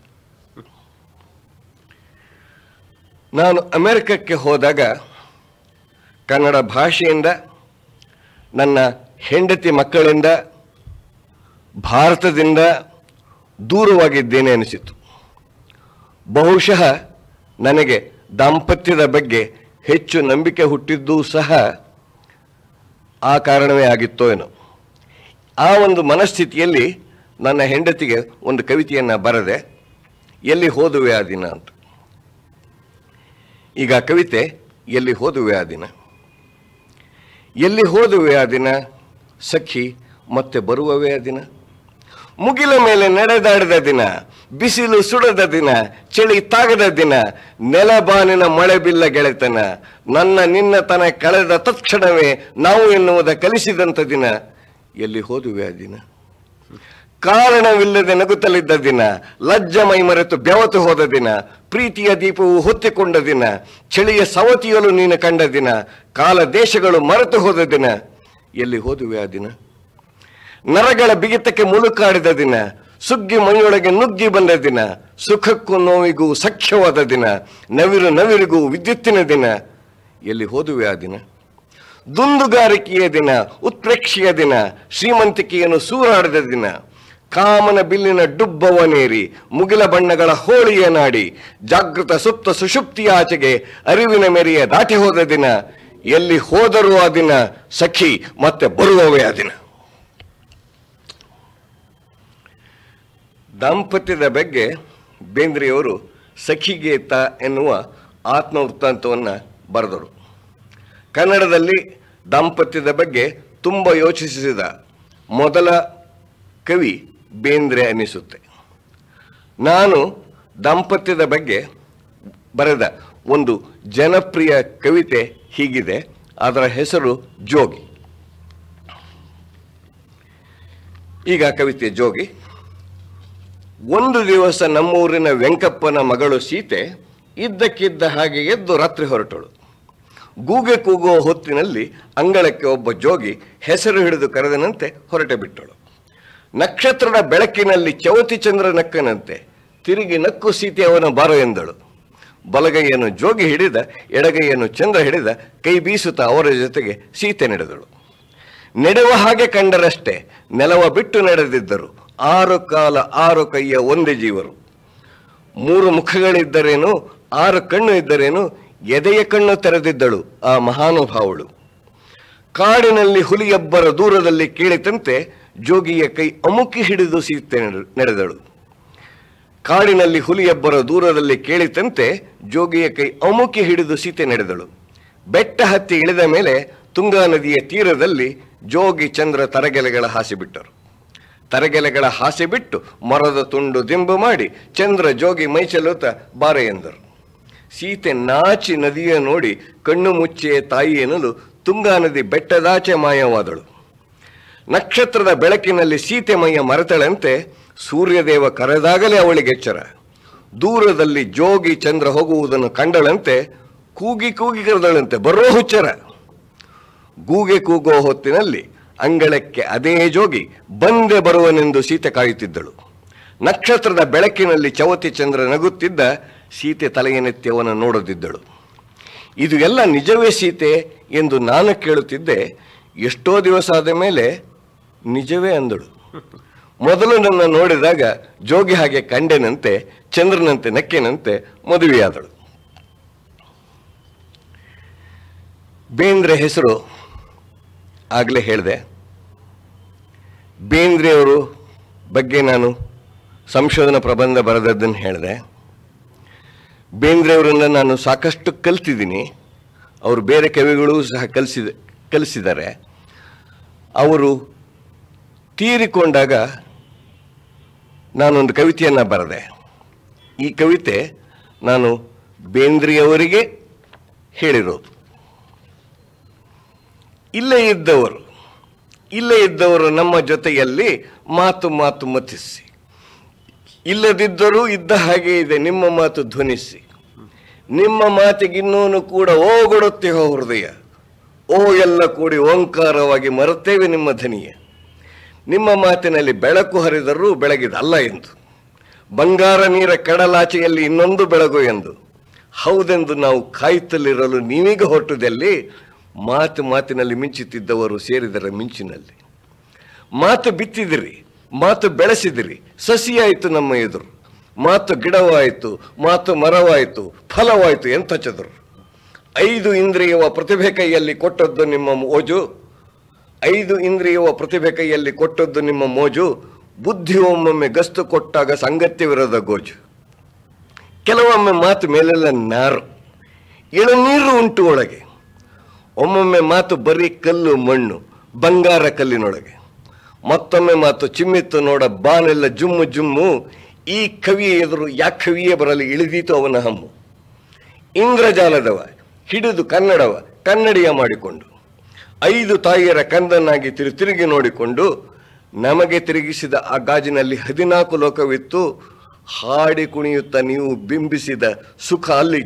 ನಾನು ಅಮೆರಿಕಕ್ಕೆ ಹೋದಾಗ ಕನ್ನಡ ಭಾಷೆಯಿಂದ, ನನ್ನ ಹೆಂಡತಿ ಮಕ್ಕಳಿಂದ, ಭಾರತದಿಂದ ದೂರವಾಗಿದ್ದೇನೆ ಅನಿಸಿತು. ಬಹುಶಃ ನನಗೆ ದಾಂಪತ್ಯದ ಬಗ್ಗೆ ಹೆಚ್ಚು ನಂಬಿಕೆ ಹುಟ್ಟಿದ್ದೂ ಸಹ ಆ ಕಾರಣವೇ ಆಗಿತ್ತೋ ಏನೋ. ಆ ಒಂದು ಮನಸ್ಥಿತಿಯಲ್ಲಿ ನನ್ನ ಹೆಂಡತಿಗೆ ಒಂದು ಕವಿತೆಯನ್ನು ಬರೆದೆ, ಎಲ್ಲಿ ಹೋದುವೆ ಆ ದಿನ ಅಂತ. ಈಗ ಕವಿತೆ ಎಲ್ಲಿ ಹೋದುವೆ ಆ ದಿನ. ಎಲ್ಲಿ ಹೋದುವೆ ಆ ದಿನ ಸಖಿ, ಮತ್ತೆ ಬರುವವೇ ಆ ದಿನ. ಮುಗಿಲ ಮೇಲೆ ನಡೆದಾಡಿದ ದಿನ, ಬಿಸಿಲು ಸುಡದ ದಿನ, ಚಳಿ ತಾಗದ ದಿನ, ನೆಲಬಾನಿನ ಮಳೆ ಬಿಲ್ಲ ಗೆಳೆತನ, ನನ್ನ ನಿನ್ನ ತನ ಕಳೆದ ತತ್ಕ್ಷಣವೇ ನಾವು ಎನ್ನುವುದ ಕಲಿಸಿದಂಥ ದಿನ. ಎಲ್ಲಿ ಹೋದುವೆ ಆ ದಿನ. ಕಾರಣವಿಲ್ಲದೆ ನಗುತ್ತಲಿದ್ದ ದಿನ, ಲಜ್ಜ ಮೈ ಮರೆತು ಬೆವತು ಹೋದ ದಿನ, ಪ್ರೀತಿಯ ದೀಪವು ಹೊತ್ತಿಕೊಂಡ ದಿನ, ಚಳಿಯ ಸವತಿಯಲು ನೀನು ಕಂಡ ದಿನ, ಕಾಲ ದೇಶಗಳು ಮರೆತು ಹೋದ ದಿನ. ಎಲ್ಲಿ ಹೋದುವೆ ಆ ದಿನ. ನರಗಳ ಬಿಗಿತಕ್ಕೆ ಮುಳುಕಾಡಿದ ದಿನ, ಸುಗ್ಗಿ ಮೈಯೊಳಗೆ ನುಗ್ಗಿ ಬಂದ ದಿನ, ಸುಖಕ್ಕೂ ನೋವಿಗೂ ಸಖ್ಯವಾದ ದಿನ, ನವಿರು ನವಿರಿಗೂ ವಿದ್ಯುತ್ತಿನ ದಿನ. ಎಲ್ಲಿ ಹೋದುವೆ ಆ ದಿನ? ದುಂದುಗಾರಿಕೆಯ ದಿನ, ಉತ್ಪ್ರೇಕ್ಷೆಯ ದಿನ, ಶ್ರೀಮಂತಿಕೆಯನ್ನು ಸೂರಾಡಿದ ದಿನ, ಕಾಮನ ಬಿಲ್ಲಿನ ಡುಬ್ಬವನೇರಿ ಮುಗಿಲ ಬಣ್ಣಗಳ ಹೋಳಿಯ ನಾಡಿ, ಜಾಗೃತ ಸುಪ್ತ ಸುಷುಪ್ತಿಯ ಆಚೆಗೆ ಅರಿವಿನ ಮೆರೆಯ ದಾಟಿ ಹೋದ ದಿನ. ಎಲ್ಲಿ ಹೋದರೂ ಆ ದಿನ ಸಖಿ, ಮತ್ತೆ ಬರುವವೇ ಆ ದಿನ. ದಾಂಪತ್ಯದ ಬಗ್ಗೆ ಬೇಂದ್ರೆಯವರು ಸಖಿಗೀತ ಎನ್ನುವ ಆತ್ಮವೃತ್ತಾಂತವನ್ನು ಬರೆದರು. ಕನ್ನಡದಲ್ಲಿ ದಾಂಪತ್ಯದ ಬಗ್ಗೆ ತುಂಬ ಯೋಚಿಸಿದ ಮೊದಲ ಕವಿ ಬೇಂದ್ರೆ ಅನಿಸುತ್ತೆ. ನಾನು ದಾಂಪತ್ಯದ ಬಗ್ಗೆ ಬರೆದ ಒಂದು ಜನಪ್ರಿಯ ಕವಿತೆ ಹೀಗಿದೆ. ಅದರ ಹೆಸರು ಜೋಗಿ. ಈಗ ಕವಿತೆ ಜೋಗಿ. ಒಂದು ದಿವಸ ನಮ್ಮೂರಿನ ವೆಂಕಪ್ಪನ ಮಗಳು ಸೀತೆ ಇದ್ದಕ್ಕಿದ್ದ ಹಾಗೆ ಎದ್ದು ರಾತ್ರಿ ಹೊರಟಳು. ಗೂಗೆ ಕೂಗುವ ಹೊತ್ತಿನಲ್ಲಿ ಅಂಗಳಕ್ಕೆ ಒಬ್ಬ ಜೋಗಿ ಹೆಸರು ಹಿಡಿದು ಕರೆದನಂತೆ ಹೊರಟೆ ಬಿಟ್ಟಳು. ನಕ್ಷತ್ರದ ಬೆಳಕಿನಲ್ಲಿ ಚವತಿ ಚಂದ್ರ ನಕ್ಕನಂತೆ ತಿರುಗಿ ನಕ್ಕು ಸೀತೆ ಅವನ ಬಾರೋ ಎಂದಳು. ಬಲಗೈಯನ್ನು ಜೋಗಿ ಹಿಡಿದ, ಎಡಗೈಯನ್ನು ಚಂದ್ರ ಹಿಡಿದ, ಕೈ ಬೀಸುತ್ತಾ ಅವರ ಜೊತೆಗೆ ಸೀತೆ ನಡೆದಳು. ನೆಡುವ ಹಾಗೆ ಕಂಡರಷ್ಟೇ, ನೆಲವ ಬಿಟ್ಟು ನಡೆದಿದ್ದರು. ಆರು ಕಾಲ ಆರು ಕೈಯ ಒಂದೇ ಜೀವರು. ಮೂರು ಮುಖಗಳಿದ್ದರೇನು, ಆರು ಕಣ್ಣು ಇದ್ದರೇನು, ಎದೆಯ ಕಣ್ಣು ತೆರೆದಿದ್ದಳು ಆ ಮಹಾನುಭಾವಳು. ಕಾಡಿನಲ್ಲಿ ಹುಲಿಯೊಬ್ಬರ ದೂರದಲ್ಲಿ ಕೇಳಿತಂತೆ ಜೋಗಿಯ ಕೈ ಅಮುಕಿ ಹಿಡಿದು ಸೀತೆ ನಡೆದಳು. ಕಾಡಿನಲ್ಲಿ ಹುಲಿಯೊಬ್ಬರ ದೂರದಲ್ಲಿ ಕೇಳಿತಂತೆ ಜೋಗಿಯ ಕೈ ಅಮುಕಿ ಹಿಡಿದು ಸೀತೆ ನಡೆದಳು. ಬೆಟ್ಟ ಹತ್ತಿ ಇಳಿದ ಮೇಲೆ ತುಂಗಾ ನದಿಯ ತೀರದಲ್ಲಿ ಜೋಗಿ ಚಂದ್ರ ತರಗೆಲೆಗಳ ಹಾಸಿ ಬಿಟ್ಟರು. ತರಗೆಲೆಗಳ ಹಾಸಿ ಬಿಟ್ಟು ಮರದ ತುಂಡು ದಿಂಬು ಮಾಡಿ ಚಂದ್ರ ಜೋಗಿ ಮೈಚಲುತ್ತ ಬಾರೆ ಎಂದರು. ಸೀತೆ ನಾಚಿ ನದಿಯ ನೋಡಿ ಕಣ್ಣು ಮುಚ್ಚೆ ತಾಯಿ ಎನ್ನಲು ತುಂಗಾ ನದಿ ಬೆಟ್ಟದಾಚೆ ಮಾಯವಾದಳು. ನಕ್ಷತ್ರದ ಬೆಳಕಿನಲ್ಲಿ ಸೀತೆ ಮೈಯ ಮರೆತಳಂತೆ ಸೂರ್ಯದೇವ ಕರೆದಾಗಲೇ ಅವಳಿಗೆ ಎಚ್ಚರ. ದೂರದಲ್ಲಿ ಜೋಗಿ ಚಂದ್ರ ಹೋಗುವುದನ್ನು ಕಂಡಳಂತೆ ಕೂಗಿ ಕೂಗಿ ಕರೆದಳಂತೆ ಬರೋ ಹುಚ್ಚರ. ಗೂಗೆ ಕೂಗೋ ಹೊತ್ತಿನಲ್ಲಿ ಅಂಗಳಕ್ಕೆ ಅದೇ ಜೋಗಿ ಬಂದೆ ಬರುವನೆಂದು ಸೀತೆ ಕಾಯುತ್ತಿದ್ದಳು. ನಕ್ಷತ್ರದ ಬೆಳಕಿನಲ್ಲಿ ಚವತಿ ಚಂದ್ರ ನಗುತ್ತಿದ್ದ ಸೀತೆ ತಲೆಯನ್ನೆತ್ತಿ ಅವನ ನೋಡದಿದ್ದಳು. ಇದು ಎಲ್ಲ ನಿಜವೇ ಸೀತೆ ಎಂದು ನಾನು ಕೇಳುತ್ತಿದ್ದೆ. ಎಷ್ಟೋ ದಿವಸ ಆದ ಮೇಲೆ ನಿಜವೇ ಅಂದಳು. ಮೊದಲು ನನ್ನ ನೋಡಿದಾಗ ಜೋಗಿ ಹಾಗೆ ಕಂಡೆನಂತೆ, ಚಂದ್ರನಂತೆ ನಕ್ಕೆನಂತೆ ಮದುವೆಯಾದಳು. ಬೇಂದ್ರೆ ಹೆಸರು ಆಗಲೇ ಹೇಳಿದೆ. ಬೇಂದ್ರೆಯವರು ಬಗ್ಗೆ ನಾನು ಸಂಶೋಧನಾ ಪ್ರಬಂಧ ಬರೆದದ್ದನ್ನು ಹೇಳಿದೆ. ಬೇಂದ್ರೆಯವರನ್ನು ನಾನು ಸಾಕಷ್ಟು ಕಲಿತಿದ್ದೀನಿ. ಅವರು ಬೇರೆ ಕವಿಗಳು ಸಹ ಕಲಿಸಿದ ಕಲಿಸಿದ್ದಾರೆ. ಅವರು ತೀರಿಕೊಂಡಾಗ ನಾನೊಂದು ಕವಿತೆಯನ್ನು ಬರೆದೆ. ಈ ಕವಿತೆ ನಾನು ಬೇಂದ್ರೆಯವರಿಗೆ ಹೇಳಿರೋದು. ಇಲ್ಲೇ ಇದ್ದವರು ಇಲ್ಲೇ ಇದ್ದವರು ನಮ್ಮ ಜೊತೆಯಲ್ಲಿ ಮಾತು ಮಾತು ಮತಿಸಿ, ಇಲ್ಲದಿದ್ದರೂ ಇದ್ದ ಹಾಗೆ ಇದೆ ನಿಮ್ಮ ಮಾತು ಧ್ವನಿಸಿ. ನಿಮ್ಮ ಮಾತಿಗಿನ್ನೂನು ಕೂಡ ಓಗೊಡುತ್ತೆ ಹೋ ಹೃದಯ, ಓ ಎಲ್ಲ ಕೂಡಿ ಓಂಕಾರವಾಗಿ ಮರುತ್ತೇವೆ ನಿಮ್ಮ ಧನಿಯ. ನಿಮ್ಮ ಮಾತಿನಲ್ಲಿ ಬೆಳಕು ಹರಿದರೂ ಬೆಳಗಿದಲ್ಲ ಎಂದು, ಬಂಗಾರ ನೀರ ಕಡಲಾಚೆಯಲ್ಲಿ ಇನ್ನೊಂದು ಬೆಳಗು ಎಂದು. ಹೌದೆಂದು ನಾವು ಕಾಯುತ್ತಲಿರಲು ನೀವೀಗ ಹೊರಟುದಲ್ಲಿ, ಮಾತು ಮಾತಿನಲ್ಲಿ ಮಿಂಚುತ್ತಿದ್ದವರು ಸೇರಿದರ ಮಿಂಚಿನಲ್ಲಿ. ಮಾತು ಬಿತ್ತಿದಿರಿ, ಮಾತು ಬೆಳೆಸಿದಿರಿ, ಸಸಿಯಾಯಿತು ನಮ್ಮ ಎದುರು. ಮಾತು ಗಿಡವಾಯಿತು, ಮಾತು ಮರವಾಯಿತು, ಫಲವಾಯಿತು ಎಂಥ ಚದುರು. ಐದು ಇಂದ್ರಿಯವ ಪ್ರತಿಭೆ ಕೈಯಲ್ಲಿ ಕೊಟ್ಟದ್ದು ನಿಮ್ಮ ಮೋಜು, ಐದು ಇಂದ್ರಿಯವ ಪ್ರತಿಭೆ ಕೈಯಲ್ಲಿ ಕೊಟ್ಟದ್ದು ನಿಮ್ಮ ಮೋಜು. ಬುದ್ಧಿ ಒಮ್ಮೊಮ್ಮೆ ಗಸ್ತು ಕೊಟ್ಟಾಗ ಸಂಗತ್ಯವಿರದ ಗೋಜು. ಕೆಲವೊಮ್ಮೆ ಮಾತು ಮೇಲೆಲ್ಲ ನಾರು, ಇಳನೀರು ಉಂಟು ಒಳಗೆ. ಒಮ್ಮೊಮ್ಮೆ ಮಾತು ಬರೀ ಕಲ್ಲು ಮಣ್ಣು, ಬಂಗಾರ ಕಲ್ಲಿನೊಳಗೆ. ಮತ್ತೊಮ್ಮೆ ಮಾತು ಚಿಮ್ಮಿತ್ತು ನೋಡ ಬಾನೆಲ್ಲ ಜುಮ್ಮು ಜುಮ್ಮು. ಈ ಕವಿಯ ಎದುರು ಯಾ ಕವಿಯೇ ಬರಲಿ ಇಳಿದೀತು ಅವನ ಹಮ್ಮು. ಇಂದ್ರಜಾಲದವ ಹಿಡಿದು ಕನ್ನಡವ ಕನ್ನಡಿಯ ಮಾಡಿಕೊಂಡು, ಐದು ತಾಯಿಯರ ಕಂದನ್ನಾಗಿ ತಿರು ತಿರುಗಿ ನೋಡಿಕೊಂಡು, ನಮಗೆ ತಿರುಗಿಸಿದ ಆ ಗಾಜಿನಲ್ಲಿ ಹದಿನಾಲ್ಕು ಲೋಕವಿತ್ತು. ಹಾಡಿ ಕುಣಿಯುತ್ತಾ ನೀವು ಬಿಂಬಿಸಿದ ಸುಖ ಅಲ್ಲಿ,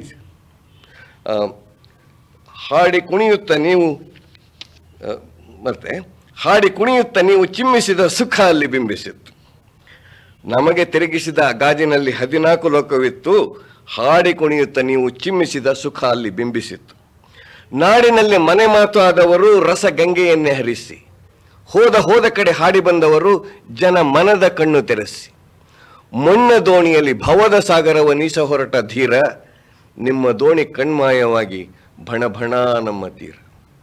ಹಾಡಿ ಕುಣಿಯುತ್ತಾ ನೀವು ಮತ್ತೆ ಹಾಡಿ ಕುಣಿಯುತ್ತಾ ನೀವು ಚಿಮ್ಮಿಸಿದ ಸುಖ ಅಲ್ಲಿ ಬಿಂಬಿಸಿತ್ತು. ನಮಗೆ ತಿರುಗಿಸಿದ ಗಾಜಿನಲ್ಲಿ ಹದಿನಾಲ್ಕು ಲೋಕವಿತ್ತು, ಹಾಡಿ ಕುಣಿಯುತ್ತ ನೀವು ಚಿಮ್ಮಿಸಿದ ಸುಖ ಅಲ್ಲಿ ಬಿಂಬಿಸಿತ್ತು. ನಾಡಿನಲ್ಲಿ ಮನೆ ಮಾತು ಆದವರು ರಸ ಗಂಗೆಯನ್ನೇ ಹರಿಸಿ, ಹೋದ ಹೋದ ಕಡೆ ಹಾಡಿ ಬಂದವರು ಜನ ಮನದ ಕಣ್ಣು ತೆರೆಸಿ. ಮೊನ್ನ ದೋಣಿಯಲ್ಲಿ ಭವದ ಸಾಗರವ ನೀಸ ಹೊರಟ ಧೀರ, ನಿಮ್ಮ ದೋಣಿ ಕಣ್ಮಾಯವಾಗಿ ಭಣ ಭಣ ನಮ್ಮ ತೀರ.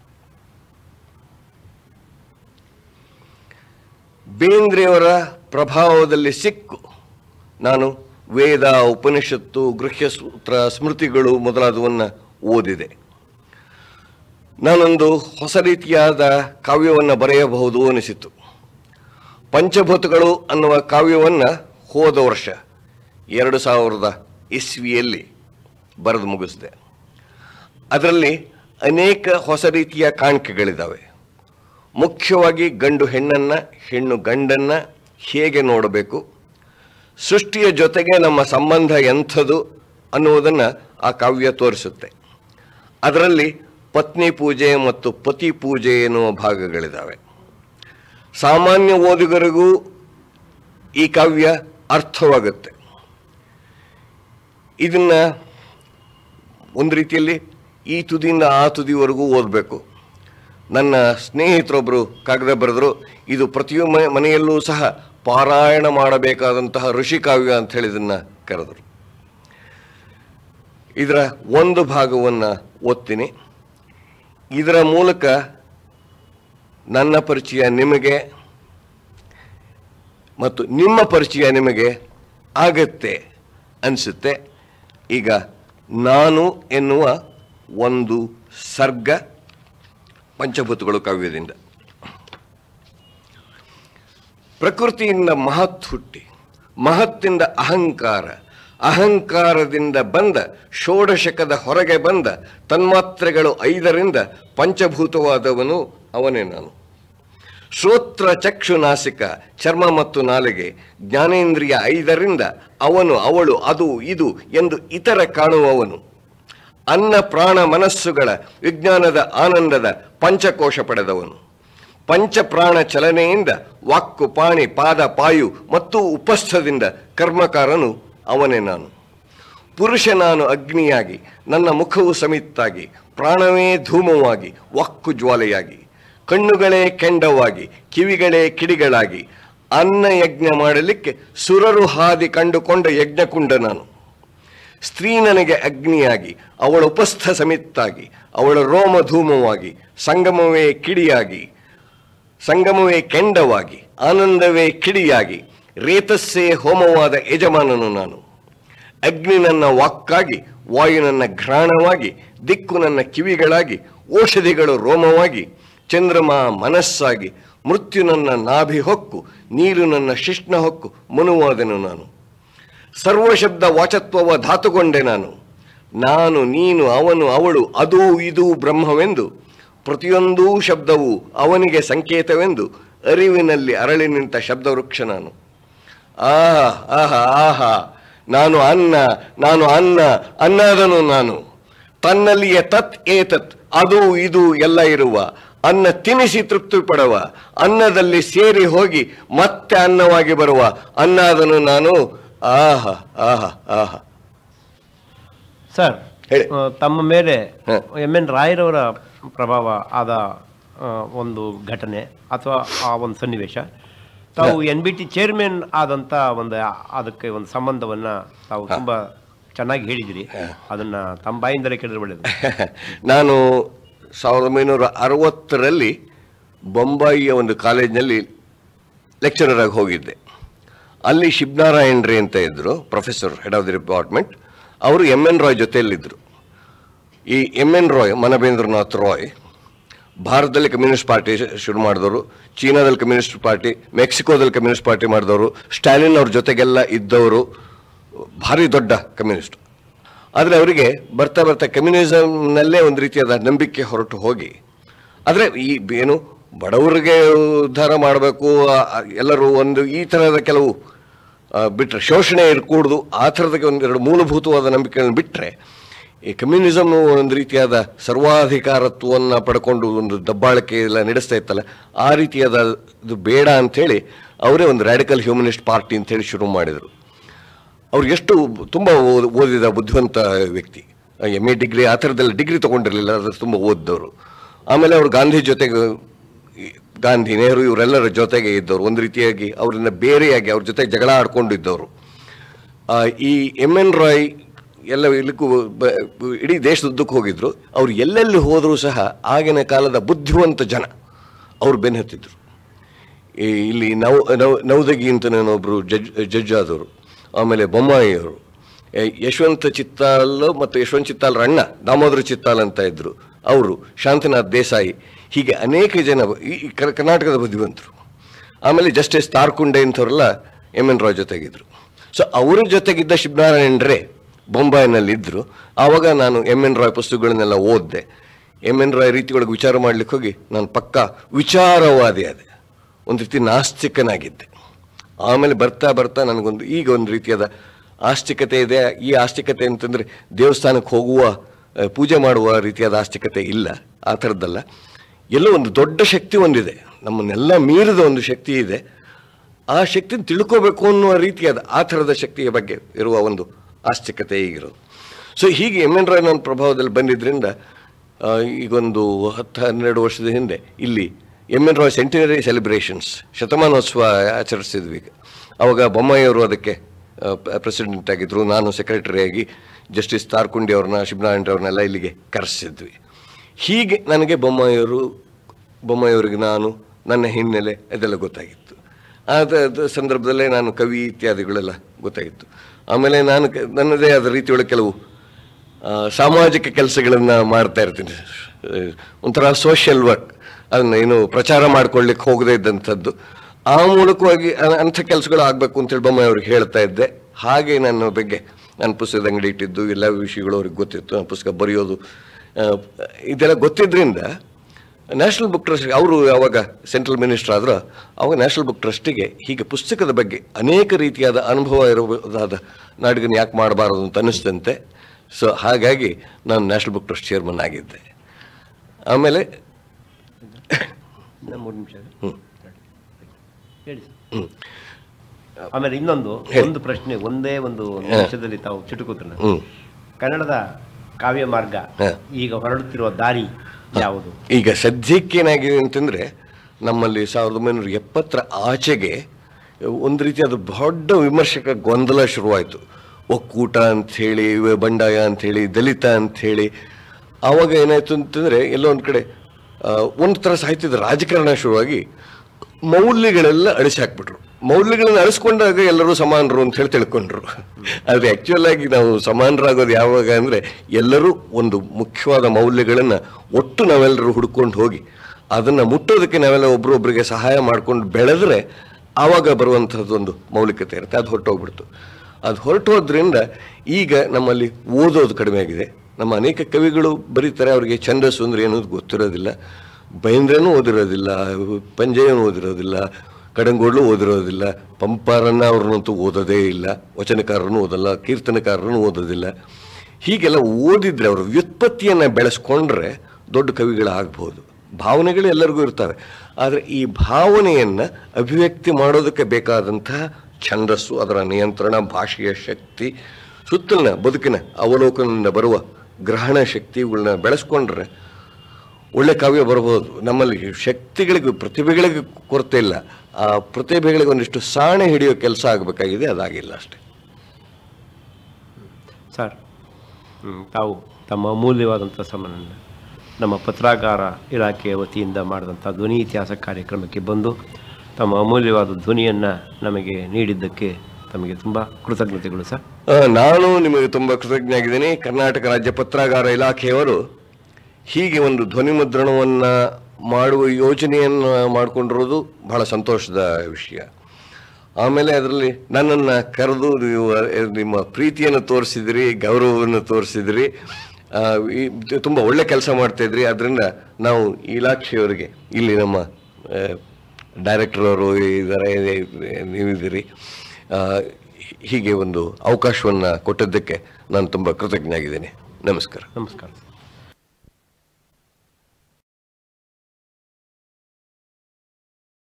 ಬೇಂದ್ರೆಯವರ ಪ್ರಭಾವದಲ್ಲಿ ಸಿಕ್ಕು ನಾನು ವೇದ, ಉಪನಿಷತ್ತು, ಗೃಹ್ಯಸೂತ್ರ, ಸ್ಮೃತಿಗಳು ಮೊದಲಾದವನ್ನು ಓದಿದೆ. ನಾನೊಂದು ಹೊಸ ರೀತಿಯಾದ ಕಾವ್ಯವನ್ನು ಬರೆಯಬಹುದು ಅನಿಸಿತು. ಪಂಚಭೂತಗಳು ಅನ್ನುವ ಕಾವ್ಯವನ್ನು ಹೋದ ವರ್ಷ ಎರಡು ಸಾವಿರದ ಇಸ್ವಿಯಲ್ಲಿ ಬರೆದು ಮುಗಿಸಿದೆ. ಅದರಲ್ಲಿ ಅನೇಕ ಹೊಸ ರೀತಿಯ ಕಾಣಿಕೆಗಳಿದ್ದಾವೆ. ಮುಖ್ಯವಾಗಿ ಗಂಡು ಹೆಣ್ಣನ್ನು, ಹೆಣ್ಣು ಗಂಡನ್ನು ಹೇಗೆ ನೋಡಬೇಕು, ಸೃಷ್ಟಿಯ ಜೊತೆಗೆ ನಮ್ಮ ಸಂಬಂಧ ಎಂಥದು ಅನ್ನುವುದನ್ನು ಆ ಕಾವ್ಯ ತೋರಿಸುತ್ತೆ. ಅದರಲ್ಲಿ ಪತ್ನಿ ಪೂಜೆ ಮತ್ತು ಪತಿ ಪೂಜೆ ಎನ್ನುವ ಭಾಗಗಳಿದ್ದಾವೆ. ಸಾಮಾನ್ಯ ಓದುಗರಿಗೂ ಈ ಕಾವ್ಯ ಅರ್ಥವಾಗುತ್ತೆ. ಇದನ್ನು ಒಂದು ರೀತಿಯಲ್ಲಿ ಈ ತುದಿಯಿಂದ ಆ ತುದಿವರೆಗೂ ಓದಬೇಕು. ನನ್ನ ಸ್ನೇಹಿತರೊಬ್ಬರು ಕಾಗದ ಬರೆದರು, ಇದು ಪ್ರತಿಯೊಬ್ಬ ಮನೆಯಲ್ಲೂ ಸಹ ಪಾರಾಯಣ ಮಾಡಬೇಕಾದಂತಹ ಋಷಿ ಕಾವ್ಯ ಅಂತ ಹೇಳಿದನ್ನು ಕರೆದರು. ಇದರ ಒಂದು ಭಾಗವನ್ನು ಓದ್ತೀನಿ. ಇದರ ಮೂಲಕ ನನ್ನ ಪರಿಚಯ ನಿಮಗೆ ಮತ್ತು ನಿಮ್ಮ ಪರಿಚಯ ನಿಮಗೆ ಆಗತ್ತೆ ಅನಿಸುತ್ತೆ. ಈಗ ನಾನು ಎನ್ನುವ ಒಂದು ಸರ್ಗ ಪಂಚಭೂತಗಳು ಕಾವ್ಯದಿಂದ. ಪ್ರಕೃತಿಯಿಂದ ಮಹತ್ ಹುಟ್ಟಿ, ಮಹತ್ತಿಂದ ಅಹಂಕಾರ, ಅಹಂಕಾರದಿಂದ ಬಂದ ಷೋಡಶಕದ ಹೊರಗೆ ಬಂದ ತನ್ಮಾತ್ರೆಗಳು ಐದರಿಂದ ಪಂಚಭೂತವಾದವನು ಅವನೇ ನಾನು. ಶ್ರೋತ್ರ, ಚಕ್ಷು, ನಾಸಿಕ, ಚರ್ಮ ಮತ್ತು ನಾಲಿಗೆ, ಜ್ಞಾನೇಂದ್ರಿಯ ಐದರಿಂದ ಅವನು, ಅವಳು, ಅದು, ಇದು ಎಂದು ಇತರ ಕಾಣುವವನು. ಅನ್ನ, ಪ್ರಾಣ, ಮನಸ್ಸುಗಳ ವಿಜ್ಞಾನದ ಆನಂದದ ಪಂಚಕೋಶ ಪಡೆದವನು. ಪಂಚಪ್ರಾಣ ಚಲನೆಯಿಂದ ವಾಕ್ಕು, ಪಾಣಿ, ಪಾದ, ಪಾಯು ಮತ್ತು ಉಪಸ್ಥದಿಂದ ಕರ್ಮಕಾರನು ಅವನೇ ನಾನು. ಪುರುಷ ನಾನು ಅಗ್ನಿಯಾಗಿ, ನನ್ನ ಮುಖವು ಸಮಿತ್ತಾಗಿ, ಪ್ರಾಣವೇ ಧೂಮವಾಗಿ, ವಾಕ್ಕು ಜ್ವಾಲೆಯಾಗಿ, ಕಣ್ಣುಗಳೇ ಕೆಂಡವಾಗಿ, ಕಿವಿಗಳೇ ಕಿಡಿಗಳಾಗಿ, ಅನ್ನ ಯಜ್ಞ ಮಾಡಲಿಕ್ಕೆ ಸುರರು ಹಾದಿ ಕಂಡುಕೊಂಡ ಯಜ್ಞಕುಂಡ ನಾನು. ಸ್ತ್ರೀ ನನಗೆ ಅಗ್ನಿಯಾಗಿ, ಅವಳ ಉಪಸ್ಥ ಸಮಿತ್ತಾಗಿ, ಅವಳ ರೋಮ ಧೂಮವಾಗಿ, ಸಂಗಮವೇ ಕಿಡಿಯಾಗಿ, ಸಂಗಮವೇ ಕೆಂಡವಾಗಿ, ಆನಂದವೇ ಕಿಡಿಯಾಗಿ, ರೇತಸ್ಸೇ ಹೋಮವಾದ ಯಜಮಾನನು ನಾನು. ಅಗ್ನಿ ನನ್ನ ವಾಕ್ಕಾಗಿ, ವಾಯು ನನ್ನ ಘ್ರಾಣವಾಗಿ, ದಿಕ್ಕು ನನ್ನ ಕಿವಿಗಳಾಗಿ, ಔಷಧಿಗಳು ರೋಮವಾಗಿ, ಚಂದ್ರಮ ಮನಸ್ಸಾಗಿ, ಮೃತ್ಯು ನನ್ನ ನಾಭಿ ಹೊಕ್ಕು, ನೀರು ನನ್ನ ಶಿಷ್ಣ ಹೊಕ್ಕು ಮನುವಾದನು ನಾನು. ಸರ್ವಶಬ್ದ ವಾಚತ್ವವ ಧಾತುಗೊಂಡೆ ನಾನು. ನಾನು, ನೀನು, ಅವನು, ಅವಳು, ಅದು, ಇದು ಬ್ರಹ್ಮವೆಂದು, ಪ್ರತಿಯೊಂದೂ ಶಬ್ದವು ಅವನಿಗೆ ಸಂಕೇತವೆಂದು ಅರಿವಿನಲ್ಲಿ ಅರಳಿ ನಿಂತ ಶಬ್ದವೃಕ್ಷ ನಾನು. ಆಹಾ ಆಹಾ ಆಹಾ, ನಾನು ಅನ್ನ, ನಾನು ಅನ್ನ, ಅನ್ನದನು ನಾನು. ತನ್ನಲ್ಲಿಯೇ ತತ್ ಏತತ್, ಅದು ಇದು ಎಲ್ಲ ಇರುವ, ಅನ್ನ ತಿನಿಸಿ ತೃಪ್ತಿ ಪಡುವ, ಅನ್ನದಲ್ಲಿ ಸೇರಿ ಹೋಗಿ ಮತ್ತೆ ಅನ್ನವಾಗಿ ಬರುವ ಅನ್ನಾದನು ನಾನು. ಆಹಾ ಆಹಾ ಆಹಾ. ಸರ್, ತಮ್ಮ ಮೇಲೆ ಎಂ ಎನ್ ರಾಯರವರ ಪ್ರಭಾವ ಆದ ಒಂದು ಘಟನೆ ಅಥವಾ ಆ ಒಂದು ಸನ್ನಿವೇಶ, ತಾವು ಎನ್ ಬಿ ಟಿ ಚೇರ್ಮನ್ ಆದಂಥ ಒಂದು ಅದಕ್ಕೆ ಒಂದು ಸಂಬಂಧವನ್ನು ತಾವು ತುಂಬ ಚೆನ್ನಾಗಿ ಹೇಳಿದಿರಿ. ಅದನ್ನ ತಮ್ಮ ಬಾಯಿಂದಲೇ ಕೇಳಿದ್ರೆ ಒಳ್ಳೆಯದು. ನಾನು ಸಾವಿರದ ಒಂಬೈನೂರ ಅರವತ್ತರಲ್ಲಿ ಬೊಂಬಾಯಿಯ ಒಂದು ಕಾಲೇಜಿನಲ್ಲಿ ಲೆಕ್ಚರರ್ ಆಗಿ ಹೋಗಿದ್ದೆ. ಅಲ್ಲಿ ಶಿವನಾರಾಯಣ್ ರೇ ಅಂತ ಇದ್ದರು, professor, head of the department. ಅವರು ಎಮ್ ಎನ್ ರಾಯ್ ಜೊತೆಯಲ್ಲಿದ್ದರು. ಈ ಎಮ್ ಎನ್ ರಾಯ್, ಮನಬೇಂದ್ರನಾಥ್ ರಾಯ್, ಭಾರತದಲ್ಲಿ ಕಮ್ಯುನಿಸ್ಟ್ ಪಾರ್ಟಿ ಶುರು ಮಾಡಿದವರು, ಚೀನಾದಲ್ಲಿ ಕಮ್ಯುನಿಸ್ಟ್ ಪಾರ್ಟಿ, ಮೆಕ್ಸಿಕೋದಲ್ಲಿ ಕಮ್ಯುನಿಸ್ಟ್ ಪಾರ್ಟಿ ಮಾಡಿದವರು, ಸ್ಟಾಲಿನ್ ಅವ್ರ ಜೊತೆಗೆಲ್ಲ ಇದ್ದವರು, ಭಾರಿ ದೊಡ್ಡ ಕಮ್ಯುನಿಸ್ಟ್. ಆದರೆ ಅವರಿಗೆ ಬರ್ತಾ ಬರ್ತಾ ಕಮ್ಯುನಿಸಮ್ನಲ್ಲೇ ಒಂದು ರೀತಿಯಾದ ನಂಬಿಕೆ ಹೊರಟು ಹೋಗಿ, ಆದರೆ ಈ ಏನು ಬಡವರಿಗೆ ಉದ್ಧಾರ ಮಾಡಬೇಕು, ಎಲ್ಲರೂ ಒಂದು ಈ ಥರದ ಕೆಲವು ಬಿಟ್ಟರೆ, ಶೋಷಣೆ ಇರಕೂಡ್ದು, ಆ ಥರದ ಒಂದೆರಡು ಮೂಲಭೂತವಾದ ನಂಬಿಕೆಗಳನ್ನು ಬಿಟ್ಟರೆ, ಈ ಕಮ್ಯುನಿಸಮ್ ಒಂದು ರೀತಿಯಾದ ಸರ್ವಾಧಿಕಾರತ್ವವನ್ನು ಪಡ್ಕೊಂಡು ಒಂದು ದಬ್ಬಾಳಿಕೆ ಎಲ್ಲ ನಡೆಸ್ತಾ ಇತ್ತಲ್ಲ, ಆ ರೀತಿಯಾದ ಇದು ಬೇಡ ಅಂಥೇಳಿ ಅವರೇ ಒಂದು ರ್ಯಾಡಿಕಲ್ ಹ್ಯೂಮನಿಸ್ಟ್ ಪಾರ್ಟಿ ಅಂತ ಹೇಳಿ ಶುರು ಮಾಡಿದರು. ಅವ್ರು ಎಷ್ಟು ತುಂಬ ಓದಿದ ಬುದ್ಧಿವಂತ ವ್ಯಕ್ತಿ, ಎಮ್ ಎ ಡಿಗ್ರಿ ಆ ಥರದ್ದೆಲ್ಲ ಡಿಗ್ರಿ ತೊಗೊಂಡಿರಲಿಲ್ಲ, ಅದ್ರ ತುಂಬ ಓದಿದವರು. ಆಮೇಲೆ ಅವರು ಗಾಂಧಿ ಜೊತೆಗೆ, ಗಾಂಧಿ ನೆಹರು ಇವರೆಲ್ಲರ ಜೊತೆಗೆ ಇದ್ದವರು, ಒಂದು ರೀತಿಯಾಗಿ ಅವರನ್ನ ಬೇರೆಯಾಗಿ ಅವ್ರ ಜೊತೆಗೆ ಜಗಳ ಆಡ್ಕೊಂಡಿದ್ದವರು. ಈ ಎಮ್ ಎನ್ ರಾಯ್ ಎಲ್ಲ ಇಲ್ಲಿಗೂ ಇಡೀ ದೇಶದುದ್ದಕ್ಕೆ ಹೋಗಿದ್ರು. ಅವ್ರು ಎಲ್ಲೆಲ್ಲಿ ಹೋದರೂ ಸಹ ಆಗಿನ ಕಾಲದ ಬುದ್ಧಿವಂತ ಜನ ಅವ್ರು ಬೆನ್ನು ಹತ್ತಿದ್ರು. ಇಲ್ಲಿ ನವ ನವ ನವದಗಿ ಅಂತ ನಾನೊಬ್ಬರು ಜಡ್ಜ್ ಜಡ್ಜ್ ಆದವರು, ಆಮೇಲೆ ಬೊಮ್ಮಾಯಿಯವರು, ಯಶವಂತ ಚಿತ್ತಾಲ್ ಮತ್ತು ಯಶವಂತ ಚಿತ್ತಾಲ್ರ ಅಣ್ಣ ದಾಮೋದರ ಚಿತ್ತಾಲ್ ಅಂತ ಇದ್ದರು ಅವರು, ಶಾಂತಿನಾಥ್ ದೇಸಾಯಿ, ಹೀಗೆ ಅನೇಕ ಜನ ಈ ಕರ್ನಾಟಕದ ಬುದ್ಧಿವಂತರು. ಆಮೇಲೆ ಜಸ್ಟಿಸ್ ತಾರ್ಕುಂಡೆ ಇಂಥವ್ರೆಲ್ಲ ಎಮ್ ಎನ್ ರಾಯ್ ಜೊತೆಗಿದ್ರು. ಸೊ ಅವರ ಜೊತೆಗಿದ್ದ ಶಿವನಾರಾಯಣರೇ ಬೊಂಬಾಯಿನಲ್ಲಿದ್ದರು. ಆವಾಗ ನಾನು ಎಮ್ ಎನ್ ರಾಯ್ ಪುಸ್ತಕಗಳನ್ನೆಲ್ಲ ಓದಿದೆ. ಎಮ್ ಎನ್ ರಾಯ್ ರೀತಿ ಒಳಗೆ ವಿಚಾರ ಮಾಡಲಿಕ್ಕೆ ಹೋಗಿ ನಾನು ಪಕ್ಕಾ ವಿಚಾರವಾದಿ ಆದೆ, ಒಂದು ರೀತಿ ನಾಸ್ತಿಕನಾಗಿದ್ದೆ. ಆಮೇಲೆ ಬರ್ತಾ ಬರ್ತಾ ನನಗೊಂದು ಈಗ ಒಂದು ರೀತಿಯಾದ ಆಸ್ತಿಕತೆ ಇದೆ. ಈ ಆಸ್ತಿಕತೆ ಅಂತಂದರೆ ದೇವಸ್ಥಾನಕ್ಕೆ ಹೋಗುವ, ಪೂಜೆ ಮಾಡುವ ರೀತಿಯಾದ ಆಸ್ತಿಕತೆ ಇಲ್ಲ, ಆ ಥರದ್ದಲ್ಲ. ಎಲ್ಲೋ ಒಂದು ದೊಡ್ಡ ಶಕ್ತಿ ಒಂದಿದೆ, ನಮ್ಮನ್ನೆಲ್ಲ ಮೀರಿದ ಒಂದು ಶಕ್ತಿ ಇದೆ. ಆ ಶಕ್ತಿನ ತಿಳ್ಕೋಬೇಕು ಅನ್ನುವ ರೀತಿಯಾದ ಆ ಥರದ ಶಕ್ತಿಯ ಬಗ್ಗೆ ಇರುವ ಒಂದು ಆಸ್ತಿಕತೆ ಈಗಿರೋದು. ಸೊ ಹೀಗೆ ಎಮ್ ಎನ್ ರಾಯ್ ನನ್ನ ಪ್ರಭಾವದಲ್ಲಿ ಬಂದಿದ್ದರಿಂದ ಈಗೊಂದು ಹತ್ತು ಹನ್ನೆರಡು ವರ್ಷದ ಹಿಂದೆ ಇಲ್ಲಿ M N Roy centenary celebrations, ಶತಮಾನೋತ್ಸವ ಆಚರಿಸಿದ್ವಿ. ಈಗ ಆವಾಗ ಬೊಮ್ಮಾಯಿಯವರು ಅದಕ್ಕೆ ಪ್ರೆಸಿಡೆಂಟ್ ಆಗಿದ್ದರು, ನಾನು ಸೆಕ್ರೆಟರಿಯಾಗಿ ಜಸ್ಟಿಸ್ ತಾರ್ಕುಂಡಿ ಅವ್ರನ್ನ, ಶಿವನಾರಾಯಣರವ್ರನ್ನೆಲ್ಲ ಇಲ್ಲಿಗೆ ಕರೆಸಿದ್ವಿ. ಹೀಗೆ ನನಗೆ ಬೊಮ್ಮಾಯಿಯವರು, ಬೊಮ್ಮಾಯಿಯವರಿಗೆ ನಾನು, ನನ್ನ ಹಿನ್ನೆಲೆ ಅದೆಲ್ಲ ಗೊತ್ತಾಗಿತ್ತು. ಆದ ಸಂದರ್ಭದಲ್ಲೇ ನಾನು ಕವಿ ಇತ್ಯಾದಿಗಳೆಲ್ಲ ಗೊತ್ತಾಗಿತ್ತು. ಆಮೇಲೆ ನಾನು ನನ್ನದೇ ಆದ ರೀತಿಯೊಳಗೆ ಕೆಲವು ಸಾಮಾಜಿಕ ಕೆಲಸಗಳನ್ನು ಮಾಡ್ತಾ ಇರ್ತೀನಿ, ಒಂಥರ ಸೋಷಿಯಲ್ ವರ್ಕ್. ಅದನ್ನು ಏನು ಪ್ರಚಾರ ಮಾಡ್ಕೊಳ್ಳಿಕ್ಕೆ ಹೋಗದೇ ಇದ್ದಂಥದ್ದು, ಆ ಮೂಲಕವಾಗಿ ಅಂಥ ಕೆಲಸಗಳು ಆಗಬೇಕು ಅಂತೇಳಿ ಬೊಮ್ಮಾಯಿಯವ್ರಿಗೆ ಹೇಳ್ತಾ ಇದ್ದೆ. ಹಾಗೆ ನನ್ನ ಬಗ್ಗೆ ನಾನು ಪುಸ್ತಕದ ಅಂಗಡಿ ಇಟ್ಟಿದ್ದು, ಎಲ್ಲ ವಿಷಯಗಳು ಅವ್ರಿಗೆ ಗೊತ್ತಿತ್ತು. ನಾನು ಪುಸ್ತಕ ಬರೆಯೋದು ಇದೆಲ್ಲ ಗೊತ್ತಿದ್ದರಿಂದ ನ್ಯಾಷನಲ್ ಬುಕ್ ಟ್ರಸ್ಟ್, ಅವರು ಯಾವಾಗ ಸೆಂಟ್ರಲ್ ಮಿನಿಸ್ಟರ್ ಆದರೂ ಅವಾಗ ನ್ಯಾಷನಲ್ ಬುಕ್ ಟ್ರಸ್ಟಿಗೆ ಹೀಗೆ ಪುಸ್ತಕದ ಬಗ್ಗೆ ಅನೇಕ ರೀತಿಯಾದ ಅನುಭವ ಇರಬಹುದಾದ ನಾಡಿಗನ್ನು ಯಾಕೆ ಮಾಡಬಾರದು ಅಂತ ಅನ್ನಿಸ್ತಂತೆ. ಸೊ ಹಾಗಾಗಿ ನಾನು ನ್ಯಾಷನಲ್ ಬುಕ್ ಟ್ರಸ್ಟ್ ಚೇರ್ಮನ್ ಆಗಿದ್ದೆ. ಆಮೇಲೆ ಮೂರು ನಿಮಿಷ ಹೇಳಿ. ಆಮೇಲೆ ಇನ್ನೊಂದು ಒಂದು ಪ್ರಶ್ನೆ, ಒಂದೇ ಒಂದು ನಿಮಿಷದಲ್ಲಿ ತಾವು ಚುಟುಕುತ್ತಲ್ಲ, ಕನ್ನಡದ ಕಾವ್ಯ ಮಾರ್ಗ ಈಗ ಹೊರಡುತ್ತಿರುವ ದಾರಿ ಯಾವುದು? ಈಗ ಸದ್ಯಕ್ಕೆ ಏನಾಗಿದೆ ಅಂತಂದರೆ, ನಮ್ಮಲ್ಲಿ ಸಾವಿರದ ಒಂಬೈನೂರ ಎಪ್ಪತ್ತರ ಆಚೆಗೆ ಒಂದು ರೀತಿಯಾದ ದೊಡ್ಡ ವಿಮರ್ಶಕ ಗೊಂದಲ ಶುರುವಾಯಿತು. ಒಕ್ಕೂಟ ಅಂಥೇಳಿ, ಬಂಡಾಯ ಅಂಥೇಳಿ, ದಲಿತ ಅಂಥೇಳಿ. ಆವಾಗ ಏನಾಯಿತು ಅಂತಂದರೆ, ಎಲ್ಲೋ ಒಂದು ಕಡೆ ಒಂದು ಥರ ಸಾಹಿತ್ಯದ ರಾಜಕಾರಣ ಶುರುವಾಗಿ ಮೌಲ್ಯಗಳೆಲ್ಲ ಅಳಿಸಿ ಹಾಕ್ಬಿಟ್ರು. ಮೌಲ್ಯಗಳನ್ನು ಅಳಿಸ್ಕೊಂಡಾಗ ಎಲ್ಲರೂ ಸಮಾನರು ಅಂತ ಹೇಳಿ ತಿಳ್ಕೊಂಡ್ರು. ಆದರೆ ಆ್ಯಕ್ಚುಯಲ್ ಆಗಿ ನಾವು ಸಮಾನರಾಗೋದು ಯಾವಾಗ ಅಂದರೆ, ಎಲ್ಲರೂ ಒಂದು ಮುಖ್ಯವಾದ ಮೌಲ್ಯಗಳನ್ನು ಒಟ್ಟು ನಾವೆಲ್ಲರೂ ಹುಡ್ಕೊಂಡು ಹೋಗಿ ಅದನ್ನು ಮುಟ್ಟೋದಕ್ಕೆ ನಾವೆಲ್ಲ ಒಬ್ರೊಬ್ಬರಿಗೆ ಸಹಾಯ ಮಾಡ್ಕೊಂಡು ಬೆಳೆದ್ರೆ ಆವಾಗ ಬರುವಂಥದ್ದು ಒಂದು ಮೌಲಿಕತೆ ಇರುತ್ತೆ. ಅದು ಹೊರಟೋಗ್ಬಿಡ್ತು. ಅದು ಹೊರಟೋದ್ರಿಂದ ಈಗ ನಮ್ಮಲ್ಲಿ ಓದೋದು ಕಡಿಮೆ ಆಗಿದೆ. ನಮ್ಮ ಅನೇಕ ಕವಿಗಳು ಬರೀತಾರೆ, ಅವರಿಗೆ ಛಂದಸ್ಸು ಅಂದರೆ ಏನೋದು ಗೊತ್ತಿರೋದಿಲ್ಲ, ಬೈಂದ್ರನೂ ಓದಿರೋದಿಲ್ಲ, ಪಂಜೆಯನ್ನು ಓದಿರೋದಿಲ್ಲ, ಕಡಂಗೋಡ್ಲು ಓದಿರೋದಿಲ್ಲ, ಪಂಪಾರನ್ನ ಅವ್ರನ್ನಂತೂ ಓದೋದೇ ಇಲ್ಲ, ವಚನಕಾರರನ್ನು ಓದಲ್ಲ, ಕೀರ್ತನಕಾರರನ್ನು ಓದೋದಿಲ್ಲ. ಹೀಗೆಲ್ಲ ಓದಿದ್ರೆ ಅವರು ವ್ಯುತ್ಪತ್ತಿಯನ್ನು ಬೆಳೆಸ್ಕೊಂಡ್ರೆ ದೊಡ್ಡ ಕವಿಗಳಾಗ್ಬೋದು. ಭಾವನೆಗಳು ಎಲ್ಲರಿಗೂ ಇರ್ತವೆ, ಆದರೆ ಈ ಭಾವನೆಯನ್ನು ಅಭಿವ್ಯಕ್ತಿ ಮಾಡೋದಕ್ಕೆ ಬೇಕಾದಂತಹ ಛಂದಸ್ಸು, ಅದರ ನಿಯಂತ್ರಣ, ಭಾಷೆಯ ಶಕ್ತಿ, ಸುತ್ತಲಿನ ಬದುಕಿನ ಅವಲೋಕನದಿಂದ ಬರುವ ಗ್ರಹಣ ಶಕ್ತಿ, ಇವುಗಳನ್ನ ಬೆಳೆಸ್ಕೊಂಡ್ರೆ ಒಳ್ಳೆ ಕಾವ್ಯ ಬರ್ಬೋದು. ನಮ್ಮಲ್ಲಿ ಶಕ್ತಿಗಳಿಗೆ, ಪ್ರತಿಭೆಗಳಿಗೆ ಕೊರತೆ ಇಲ್ಲ. ಆ ಪ್ರತಿಭೆಗಳಿಗೆ ಒಂದಿಷ್ಟು ಸಾಣೆ ಹಿಡಿಯೋ ಕೆಲಸ ಆಗಬೇಕಾಗಿದೆ, ಅದಾಗಿಲ್ಲ ಅಷ್ಟೇ. ಸರ್, ತಾವು ತಮ್ಮ ಅಮೂಲ್ಯವಾದಂಥ ಸಮಯವನ್ನು ನಮ್ಮ ಪತ್ರಾಗಾರ ಇಲಾಖೆಯ ವತಿಯಿಂದ ಮಾಡಿದಂಥ ಧ್ವನಿ ಇತಿಹಾಸ ಕಾರ್ಯಕ್ರಮಕ್ಕೆ ಬಂದು ತಮ್ಮ ಅಮೂಲ್ಯವಾದ ಧ್ವನಿಯನ್ನು ನಮಗೆ ನೀಡಿದ್ದಕ್ಕೆ ತಮಗೆ ತುಂಬ ಕೃತಜ್ಞತೆಗಳು ಸರ್. ನಾನು ನಿಮಗೆ ತುಂಬ ಕೃತಜ್ಞ ಆಗಿದ್ದೀನಿ. ಕರ್ನಾಟಕ ರಾಜ್ಯ ಪತ್ರಾಗಾರ ಇಲಾಖೆಯವರು ಹೀಗೆ ಒಂದು ಧ್ವನಿ ಮುದ್ರಣವನ್ನು ಮಾಡುವ ಯೋಜನೆಯನ್ನು ಮಾಡಿಕೊಂಡಿರೋದು ಬಹಳ ಸಂತೋಷದ ವಿಷಯ. ಆಮೇಲೆ ಅದರಲ್ಲಿ ನನ್ನನ್ನು ಕರೆದು ನೀವು ನಿಮ್ಮ ಪ್ರೀತಿಯನ್ನು ತೋರಿಸಿದ್ರಿ, ಗೌರವವನ್ನು ತೋರಿಸಿದ್ರಿ, ತುಂಬ ಒಳ್ಳೆ ಕೆಲಸ ಮಾಡ್ತಾಯಿದ್ರಿ. ಅದರಿಂದ ನಾವು ಇಲಾಖೆಯವರಿಗೆ, ಇಲ್ಲಿ ನಮ್ಮ ಡೈರೆಕ್ಟರ್ ಅವರು ಇದ್ದಾರೆ, ನೀವಿದ್ದೀರಿ, ಹೀಗೆ ಒಂದು ಅವಕಾಶವನ್ನು ಕೊಟ್ಟಿದ್ದಕ್ಕೆ ನಾನು ತುಂಬ ಕೃತಜ್ಞ ಆಗಿದ್ದೀನಿ. ನಮಸ್ಕಾರ. ನಮಸ್ಕಾರ.